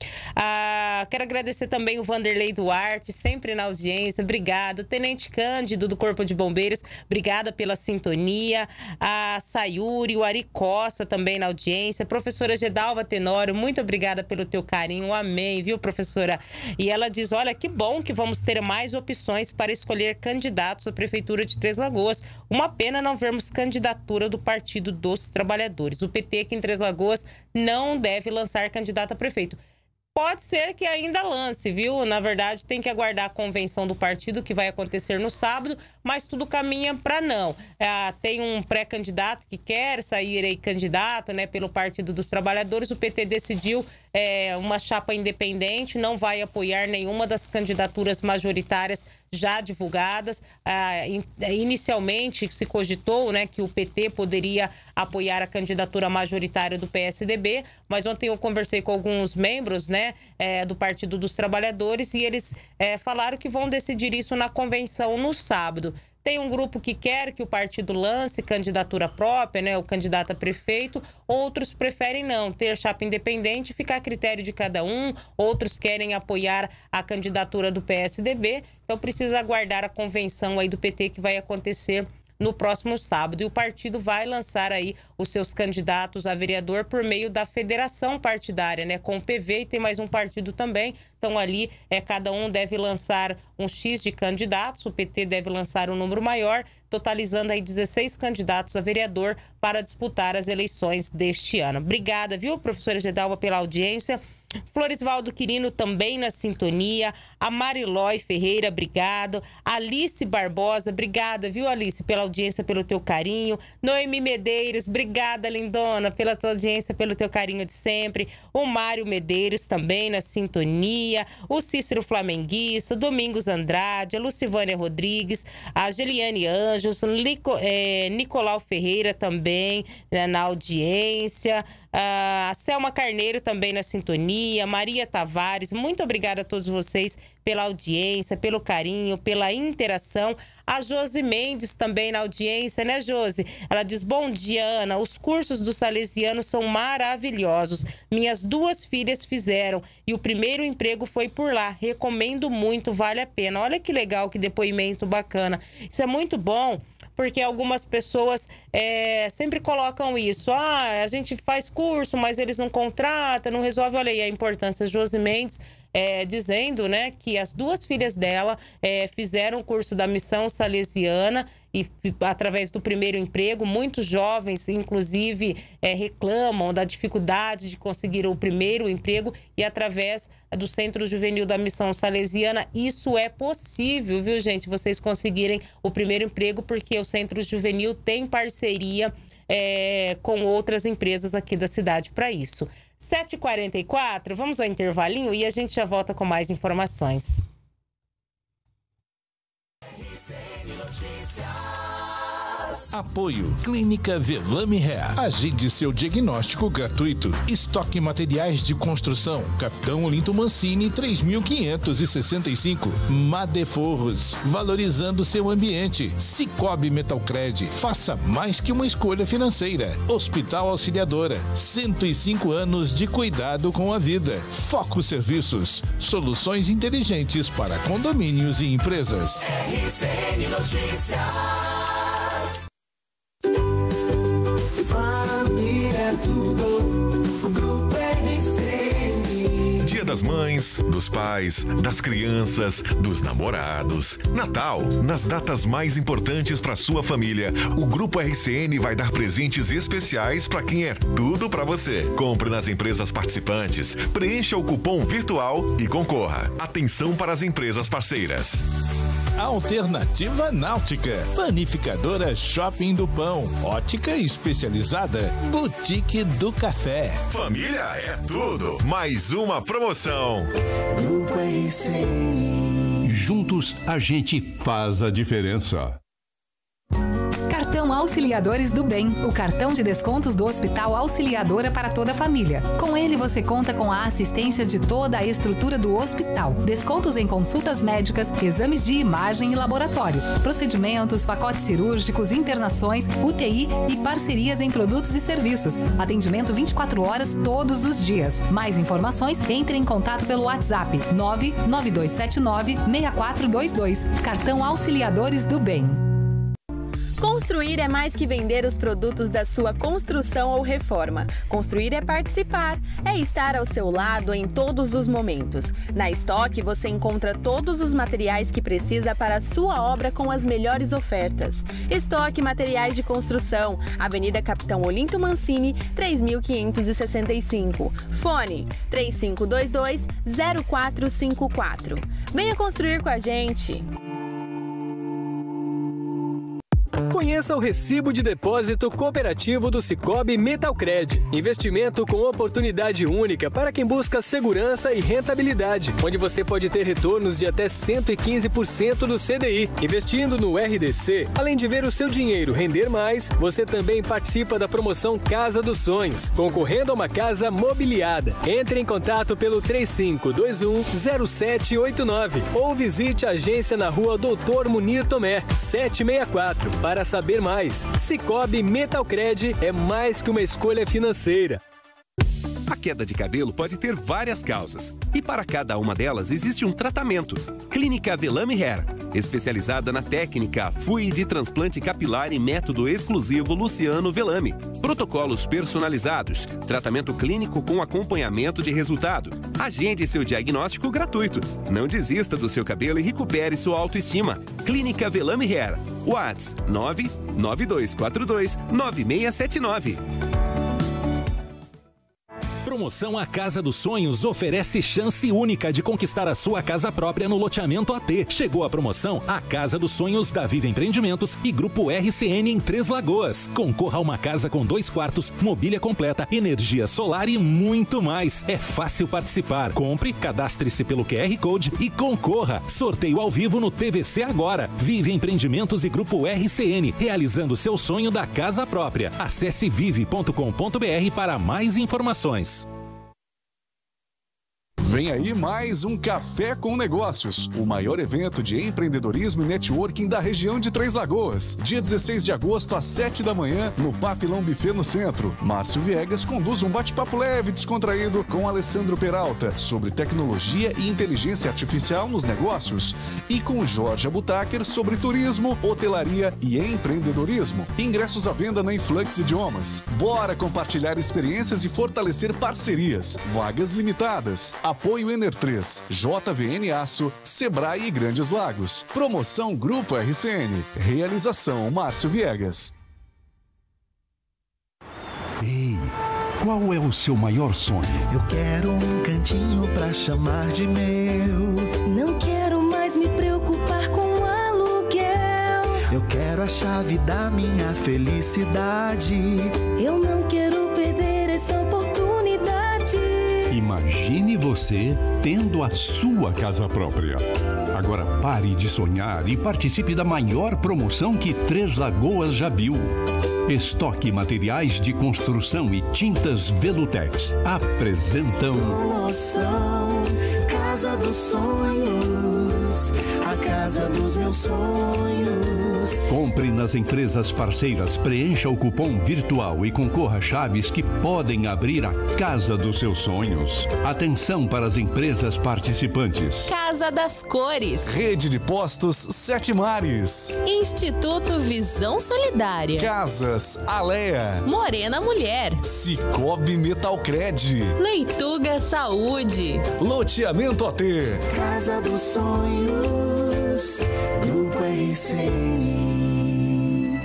Ah, quero agradecer também o Vanderlei Duarte, sempre na audiência. Obrigada. Tenente Cândido, do Corpo de Bombeiros, obrigada pela sintonia. A Sayuri, o Ari Costa também na audiência. Professora Gedalva Tenório, muito obrigada pelo teu carinho. Amém, viu, professora? E ela diz, olha, que bom que vamos ter mais opções para escolher candidatos à Prefeitura de Três Lagoas. Uma pena não vermos candidatura do Partido dos Trabalhadores. O P T aqui em Três Lagoas não deve lançar candidato a prefeito. Pode ser que ainda lance, viu? Na verdade, tem que aguardar a convenção do partido, que vai acontecer no sábado, mas tudo caminha para não. Ah, tem um pré-candidato que quer sair aí candidato, né, pelo Partido dos Trabalhadores. O P T decidiu é, uma chapa independente, não vai apoiar nenhuma das candidaturas majoritárias já divulgadas. Ah, in, inicialmente se cogitou, né, que o P T poderia apoiar a candidatura majoritária do P S D B, mas ontem eu conversei com alguns membros, né, é, do Partido dos Trabalhadores e eles é, falaram que vão decidir isso na convenção no sábado. Tem um grupo que quer que o partido lance candidatura própria, né, o candidato a prefeito. Outros preferem não, ter chapa independente, ficar a critério de cada um. Outros querem apoiar a candidatura do P S D B. Então precisa aguardar a convenção aí do P T que vai acontecer no próximo sábado. E o partido vai lançar aí os seus candidatos a vereador por meio da federação partidária, né? Com o P V e tem mais um partido também. Então ali é, cada um deve lançar um X de candidatos. O P T deve lançar um número maior, totalizando aí dezesseis candidatos a vereador para disputar as eleições deste ano. Obrigada, viu, professora Gedalva, pela audiência. Florisvaldo Quirino também na sintonia. A Marilói Ferreira, obrigado. Alice Barbosa, obrigada, viu, Alice, pela audiência, pelo teu carinho. Noemi Medeiros, obrigada, lindona, pela tua audiência, pelo teu carinho de sempre. O Mário Medeiros também na sintonia. O Cícero Flamenguista, Domingos Andrade, a Lucivânia Rodrigues, a Geliane Anjos, Lico, é, Nicolau Ferreira também, né, na audiência. A Selma Carneiro também na sintonia, Maria Tavares, muito obrigada a todos vocês pela audiência, pelo carinho, pela interação. A Josi Mendes também na audiência, né, Josi? Ela diz, bom dia, Ana, os cursos do Salesiano são maravilhosos. Minhas duas filhas fizeram e o primeiro emprego foi por lá. Recomendo muito, vale a pena. Olha que legal, que depoimento bacana. Isso é muito bom, porque algumas pessoas é, sempre colocam isso. Ah, a gente faz curso, mas eles não contratam, não resolve. Olha aí a importância. Josi Mendes é, dizendo, né, que as duas filhas dela é, fizeram o curso da Missão Salesiana e através do primeiro emprego, muitos jovens, inclusive, é, reclamam da dificuldade de conseguir o primeiro emprego e através do Centro Juvenil da Missão Salesiana, isso é possível, viu, gente? Vocês conseguirem o primeiro emprego porque o Centro Juvenil tem parceria é, com outras empresas aqui da cidade para isso. sete e quarenta e quatro, vamos ao intervalinho e a gente já volta com mais informações.
Notícias.
Apoio Clínica Velame Hair. Agende seu diagnóstico gratuito. Estoque materiais de construção. Capitão Olinto Mancini três mil quinhentos e sessenta e cinco. Madeforros. Valorizando seu ambiente. Cicobi Metalcred. Faça mais que uma escolha financeira. Hospital Auxiliadora. cento e cinco anos de cuidado com a vida. Foco Serviços. Soluções inteligentes para condomínios e empresas.
R C N Notícias. Família tudo, Grupo R C N.
Dia das Mães, dos pais, das crianças, dos namorados. Natal, nas datas mais importantes para sua família, o Grupo R C N vai dar presentes especiais para quem é tudo para você. Compre nas empresas participantes, preencha o cupom virtual e concorra. Atenção para as empresas parceiras.
Alternativa Náutica, Panificadora Shopping do Pão, Ótica Especializada, Boutique do Café.
Família é tudo. Mais uma promoção.
Grupo R C N.
Juntos a gente faz a diferença.
Cartão Auxiliadores do Bem, o cartão de descontos do Hospital Auxiliadora para toda a família. Com ele você conta com a assistência de toda a estrutura do hospital. Descontos em consultas médicas, exames de imagem e laboratório, procedimentos, pacotes cirúrgicos, internações, U T I e parcerias em produtos e serviços. Atendimento vinte e quatro horas todos os dias. Mais informações, entre em contato pelo WhatsApp nove nove dois sete nove seis quatro dois dois. Cartão Auxiliadores do Bem.
Construir é mais que vender os produtos da sua construção ou reforma. Construir é participar, é estar ao seu lado em todos os momentos. Na Estoque você encontra todos os materiais que precisa para a sua obra com as melhores ofertas. Estoque Materiais de Construção, Avenida Capitão Olinto Mancini, três mil quinhentos e sessenta e cinco. Fone três cinco dois dois zero quatro cinco quatro. Venha construir com a gente!
Conheça o Recibo de Depósito Cooperativo do Cicobi Metalcred. Investimento com oportunidade única para quem busca segurança e rentabilidade, onde você pode ter retornos de até cento e quinze por cento do C D I. Investindo no R D C, além de ver o seu dinheiro render mais, você também participa da promoção Casa dos Sonhos, concorrendo a uma casa mobiliada. Entre em contato pelo três cinco dois um zero sete oito nove ou visite a agência na rua Doutor Munir Tomé, setecentos e sessenta e quatro. Para saber mais, Cicobi Metalcred é mais que uma escolha financeira.
A queda de cabelo pode ter várias causas e para cada uma delas existe um tratamento. Clínica Velame Hair, especializada na técnica Fluid Transplante Capilar e método exclusivo Luciano Velame. Protocolos personalizados, tratamento clínico com acompanhamento de resultado. Agende seu diagnóstico gratuito. Não desista do seu cabelo e recupere sua autoestima. Clínica Velame Hair. WhatsApp nove nove dois quatro dois nove seis sete nove.
Promoção A Casa dos Sonhos oferece chance única de conquistar a sua casa própria no loteamento A T. Chegou a promoção A Casa dos Sonhos da Viva Empreendimentos e Grupo R C N em Três Lagoas. Concorra a uma casa com dois quartos, mobília completa, energia solar e muito mais. É fácil participar. Compre, cadastre-se pelo Q R Code e concorra. Sorteio ao vivo no T V C agora. Vive Empreendimentos e Grupo R C N, realizando seu sonho da casa própria. Acesse vive ponto com ponto br para mais informações.
Vem aí mais um Café com Negócios, o maior evento de empreendedorismo e networking da região de Três Lagoas. Dia dezesseis de agosto, às sete da manhã, no Papilão Buffet no centro. Márcio Viegas conduz um bate-papo leve e descontraído com Alessandro Peralta sobre tecnologia e inteligência artificial nos negócios. E com Jorge Abutaker sobre turismo, hotelaria e empreendedorismo. Ingressos à venda na Influx Idiomas. Bora compartilhar experiências e fortalecer parcerias. Vagas limitadas. Apoio Ener três, J V N Aço, Sebrae e Grandes Lagos. Promoção Grupo R C N. Realização Márcio Viegas.
Ei, qual é o seu maior sonho?
Eu quero um cantinho pra chamar de meu.
Não quero mais me preocupar com aluguel.
Eu quero a chave da minha felicidade.
Eu não quero perder essa oportunidade.
Imagine você tendo a sua casa própria. Agora pare de sonhar e participe da maior promoção que Três Lagoas já viu. Estoque Materiais de Construção e Tintas Velutex apresentam...
Promoção Casa dos Sonhos, a casa dos meus sonhos.
Compre nas empresas parceiras, preencha o cupom virtual e concorra a chaves que podem abrir a casa dos seus sonhos. Atenção para as empresas participantes.
Casa das Cores.
Rede de Postos Sete Mares.
Instituto Visão Solidária.
Casas Alea.
Morena Mulher.
Cicobi Metalcred.
Leituga Saúde.
Loteamento A T.
Casa dos Sonhos, Grupo R C N.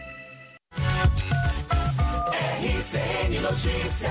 R C N Notícias.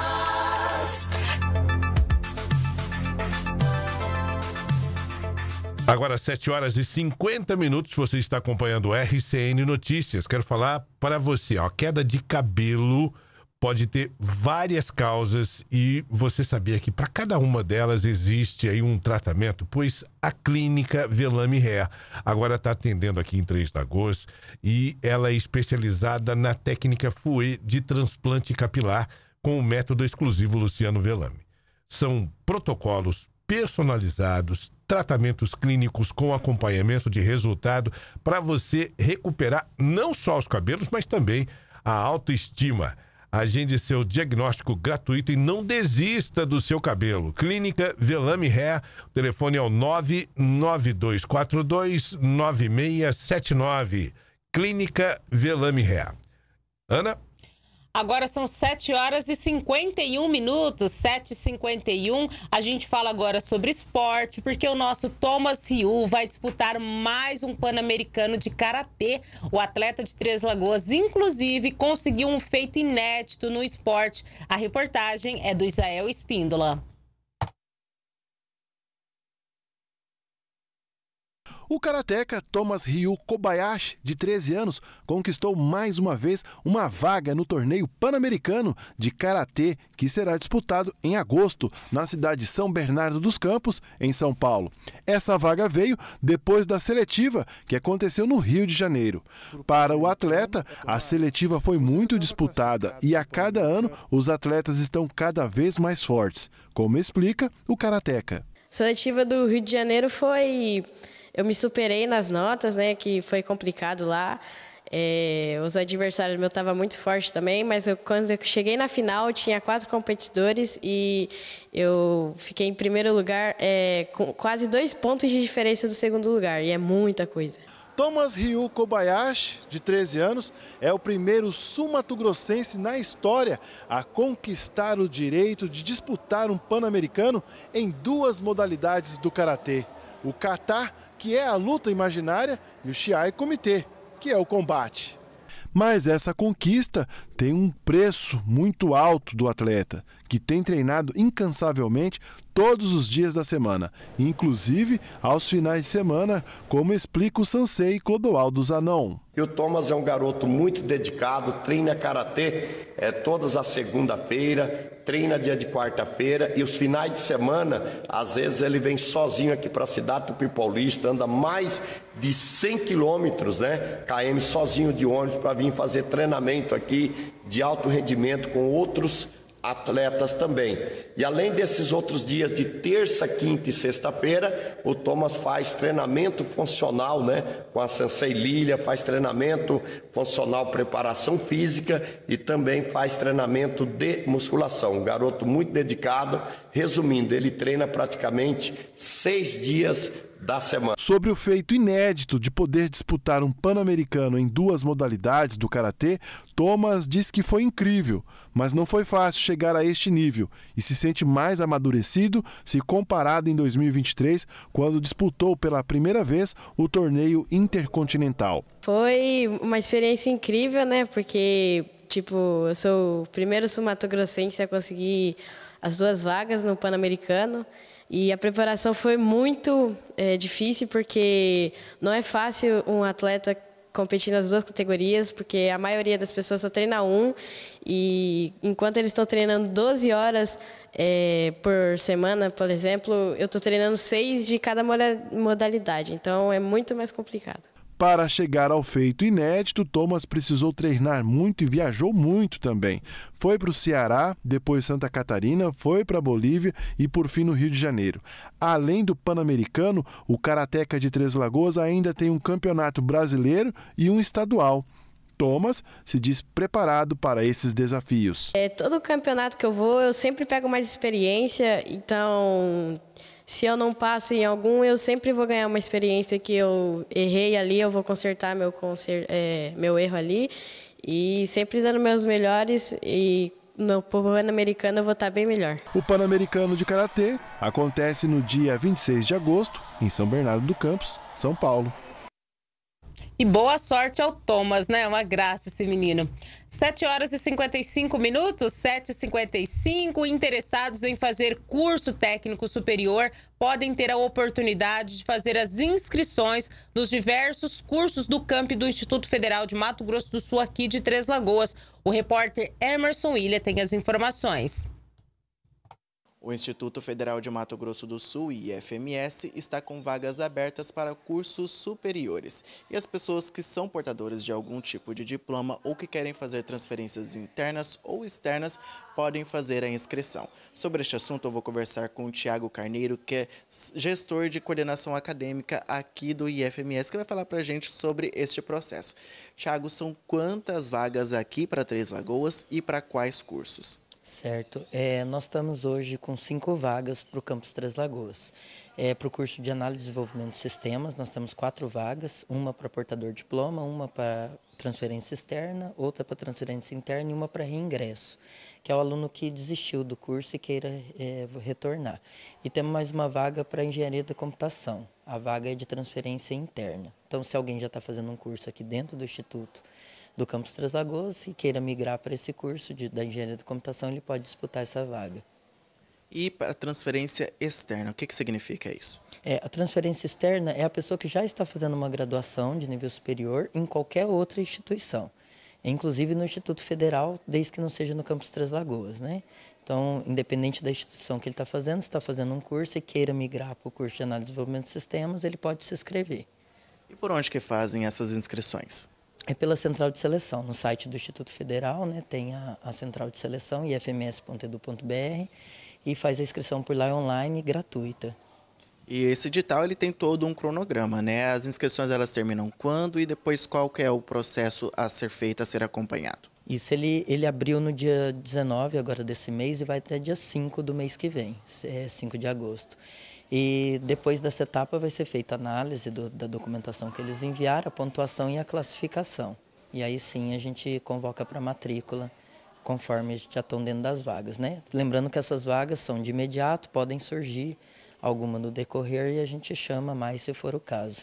Agora, sete horas e cinquenta minutos, você está acompanhando o R C N Notícias. Quero falar para você, ó, a queda de cabelo pode ter várias causas e você sabia que para cada uma delas existe aí um tratamento? Pois a clínica Velame Hair agora está atendendo aqui em Três Lagoas e ela é especializada na técnica F U E de transplante capilar com o método exclusivo Luciano Velame. São protocolos personalizados, tratamentos clínicos com acompanhamento de resultado para você recuperar não só os cabelos, mas também a autoestima. Agende seu diagnóstico gratuito e não desista do seu cabelo. Clínica Velame Hair, o telefone é o nove nove dois quatro dois nove seis sete nove. Clínica Velame Hair. Ana?
Agora são sete horas e cinquenta e um minutos, sete e cinquenta e um. A gente fala agora sobre esporte, porque o nosso Thomas Ryu vai disputar mais um Pan-Americano de Karatê. O atleta de Três Lagoas, inclusive, conseguiu um feito inédito no esporte. A reportagem é do Isael Espíndola.
O karateca Thomas Ryu Kobayashi, de treze anos, conquistou mais uma vez uma vaga no torneio pan-americano de karatê que será disputado em agosto na cidade de São Bernardo dos Campos, em São Paulo. Essa vaga veio depois da seletiva que aconteceu no Rio de Janeiro. Para o atleta, a seletiva foi muito disputada e a cada ano os atletas estão cada vez mais fortes, como explica o karateca.
A seletiva do Rio de Janeiro foi... Eu me superei nas notas, né, que foi complicado lá. É, os adversários meus estavam muito fortes também, mas eu, quando eu cheguei na final, tinha quatro competidores e eu fiquei em primeiro lugar, é, com quase dois pontos de diferença do segundo lugar, e é muita coisa.
Thomas Ryu Kobayashi, de treze anos, é o primeiro sul-mato-grossense na história a conquistar o direito de disputar um pan-americano em duas modalidades do karatê. O kata, que é a luta imaginária, e o shiai kumite, que é o combate. Mas essa conquista tem um preço muito alto do atleta, que tem treinado incansavelmente todos os dias da semana, inclusive aos finais de semana, como explica o sensei Clodoaldo Zanon.
E o Thomas é um garoto muito dedicado, treina karatê é, todas as segunda-feira, treina dia de quarta-feira e os finais de semana, às vezes ele vem sozinho aqui para a cidade do Tupi Paulista, anda mais de cem quilômetros, né, km sozinho de ônibus para vir fazer treinamento aqui de alto rendimento com outros atletas também. E além desses outros dias de terça, quinta e sexta-feira, o Thomas faz treinamento funcional, né, com a Sensei Lília, faz treinamento funcional, preparação física e também faz treinamento de musculação. Um garoto muito dedicado. Resumindo, ele treina praticamente seis dias da semana.
Sobre o feito inédito de poder disputar um pan-americano em duas modalidades do karatê, Thomas diz que foi incrível, mas não foi fácil chegar a este nível e se sente mais amadurecido se comparado em dois mil e vinte e três, quando disputou pela primeira vez o torneio intercontinental.
Foi uma experiência incrível, né? Porque, tipo, eu sou o primeiro sul-mato-grossense a conseguir as duas vagas no Pan-Americano. E a preparação foi muito é, difícil, porque não é fácil um atleta competir nas duas categorias, porque a maioria das pessoas só treina um, e enquanto eles estão treinando doze horas é, por semana, por exemplo, eu estou treinando seis de cada modalidade, então é muito mais complicado.
Para chegar ao feito inédito, Thomas precisou treinar muito e viajou muito também. Foi para o Ceará, depois Santa Catarina, foi para a Bolívia e por fim no Rio de Janeiro. Além do Pan-Americano, o karateca de Três Lagoas ainda tem um campeonato brasileiro e um estadual. Thomas se diz preparado para esses desafios.
É, todo campeonato que eu vou, eu sempre pego mais experiência, então se eu não passo em algum, eu sempre vou ganhar uma experiência que eu errei ali, eu vou consertar meu, conser, é, meu erro ali, e sempre dando meus melhores, e no Pan-Americano eu vou estar bem melhor.
O Pan-Americano de Karatê acontece no dia vinte e seis de agosto, em São Bernardo do Campos, São Paulo.
E boa sorte ao Thomas, né? Uma graça esse menino. sete horas e cinquenta e cinco minutos, sete e cinquenta e cinco. Interessados em fazer curso técnico superior podem ter a oportunidade de fazer as inscrições nos diversos cursos do campi do Instituto Federal de Mato Grosso do Sul, aqui de Três Lagoas. O repórter Emerson Ilha tem as informações.
O Instituto Federal de Mato Grosso do Sul, I F M S, está com vagas abertas para cursos superiores. E as pessoas que são portadoras de algum tipo de diploma ou que querem fazer transferências internas ou externas podem fazer a inscrição. Sobre este assunto, eu vou conversar com o Tiago Carneiro, que é gestor de coordenação acadêmica aqui do I F M S, que vai falar para a gente sobre este processo. Tiago, são quantas vagas aqui para Três Lagoas e para quais cursos?
Certo. É, nós estamos hoje com cinco vagas para o campus Três Lagoas. É, para o curso de Análise e Desenvolvimento de Sistemas, nós temos quatro vagas, uma para portador de diploma, uma para transferência externa, outra para transferência interna e uma para reingresso, que é o aluno que desistiu do curso e queira é, retornar. E temos mais uma vaga para Engenharia da Computação. A vaga é de transferência interna. Então, se alguém já está fazendo um curso aqui dentro do Instituto do campus Três Lagoas e queira migrar para esse curso de, da Engenharia da Computação, ele pode disputar essa vaga.
E para transferência externa, o que, que significa isso?
É, a transferência externa é a pessoa que já está fazendo uma graduação de nível superior em qualquer outra instituição, inclusive no Instituto Federal, desde que não seja no campus Três Lagoas, né? Então, independente da instituição que ele está fazendo, se está fazendo um curso e queira migrar para o curso de Análise e Desenvolvimento de Sistemas, ele pode se inscrever.
E por onde que fazem essas inscrições?
É pela central de seleção, no site do Instituto Federal, né, tem a, a central de seleção, i f m s ponto edu ponto b r, e faz a inscrição por lá online, gratuita.
E esse edital, ele tem todo um cronograma, né? As inscrições, elas terminam quando e depois qual que é o processo a ser feito, a ser acompanhado?
Isso, ele, ele abriu no dia dezenove agora desse mês e vai até dia cinco do mês que vem, é cinco de agosto. E depois dessa etapa vai ser feita a análise do, da documentação que eles enviaram, a pontuação e a classificação. E aí sim a gente convoca para matrícula, conforme já estão dentro das vagas, né? Lembrando que essas vagas são de imediato, podem surgir alguma no decorrer e a gente chama mais se for o caso.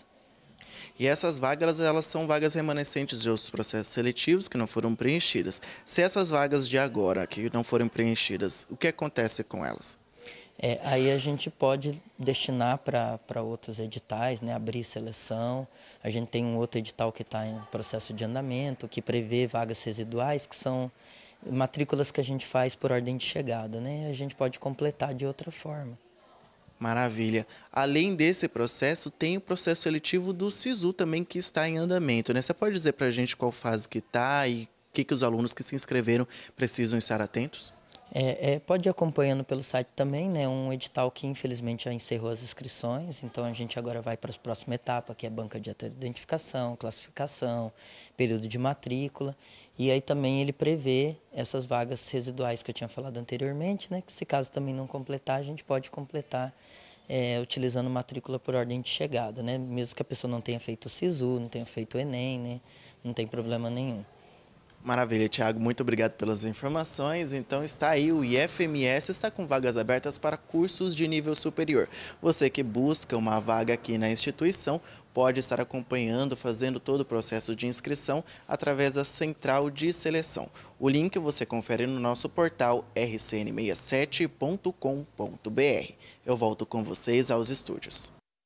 E essas vagas, elas são vagas remanescentes de outros processos seletivos que não foram preenchidas. Se essas vagas de agora, que não foram preenchidas, o que acontece com elas?
É, aí a gente pode destinar para outros editais, né, abrir seleção. A gente tem um outro edital que está em processo de andamento, que prevê vagas residuais, que são matrículas que a gente faz por ordem de chegada, né? A gente pode completar de outra forma.
Maravilha. Além desse processo, tem o processo seletivo do SISU também, que está em andamento, né? Você pode dizer para a gente qual fase que está e o que, que os alunos que se inscreveram precisam estar atentos?
É, é, pode ir acompanhando pelo site também, né? Um edital que infelizmente já encerrou as inscrições, então a gente agora vai para a próxima etapa, que é banca de identificação, classificação, período de matrícula, e aí também ele prevê essas vagas residuais que eu tinha falado anteriormente, né? Que se caso também não completar, a gente pode completar é, utilizando matrícula por ordem de chegada, né? Mesmo que a pessoa não tenha feito o SISU, não tenha feito o Enem, né? Não tem problema nenhum.
Maravilha, Tiago, muito obrigado pelas informações. Então está aí, o I F M S está com vagas abertas para cursos de nível superior. Você que busca uma vaga aqui na instituição pode estar acompanhando, fazendo todo o processo de inscrição através da central de seleção. O link você confere no nosso portal r c n sessenta e sete ponto com ponto b r. Eu volto com vocês aos estúdios.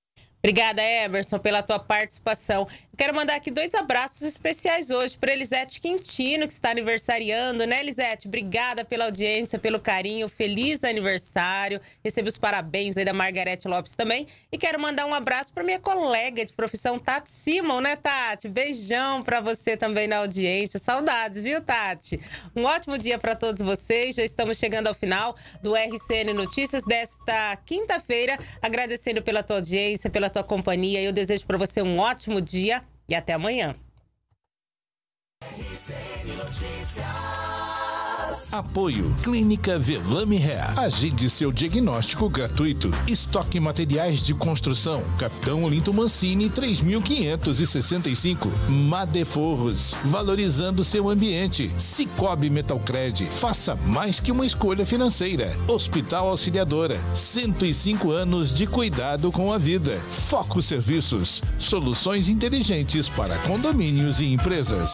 Obrigada, Emerson, pela tua participação. Eu quero mandar aqui dois abraços especiais hoje para Elisete Quintino, que está aniversariando, né, Elisete? Obrigada pela audiência, pelo carinho, feliz aniversário. Recebo os parabéns aí da Margarete Lopes também. E quero mandar um abraço para minha colega de profissão, Tati Simon, né, Tati? Beijão para você também na audiência. Saudades, viu, Tati? Um ótimo dia para todos vocês. Já estamos chegando ao final do R C N Notícias desta quinta-feira. Agradecendo pela tua audiência, pela tua companhia. Eu desejo para você um ótimo dia e até amanhã.
Apoio Clínica Velame Hair. Agende seu diagnóstico gratuito. Estoque materiais de construção. Capitão Olinto Mancini, três mil quinhentos e sessenta e cinco. Madeforros. Valorizando seu ambiente. Cicobi Metalcred. Faça mais que uma escolha financeira. Hospital Auxiliadora. cento e cinco anos de cuidado com a vida. Foco Serviços. Soluções inteligentes para condomínios e empresas.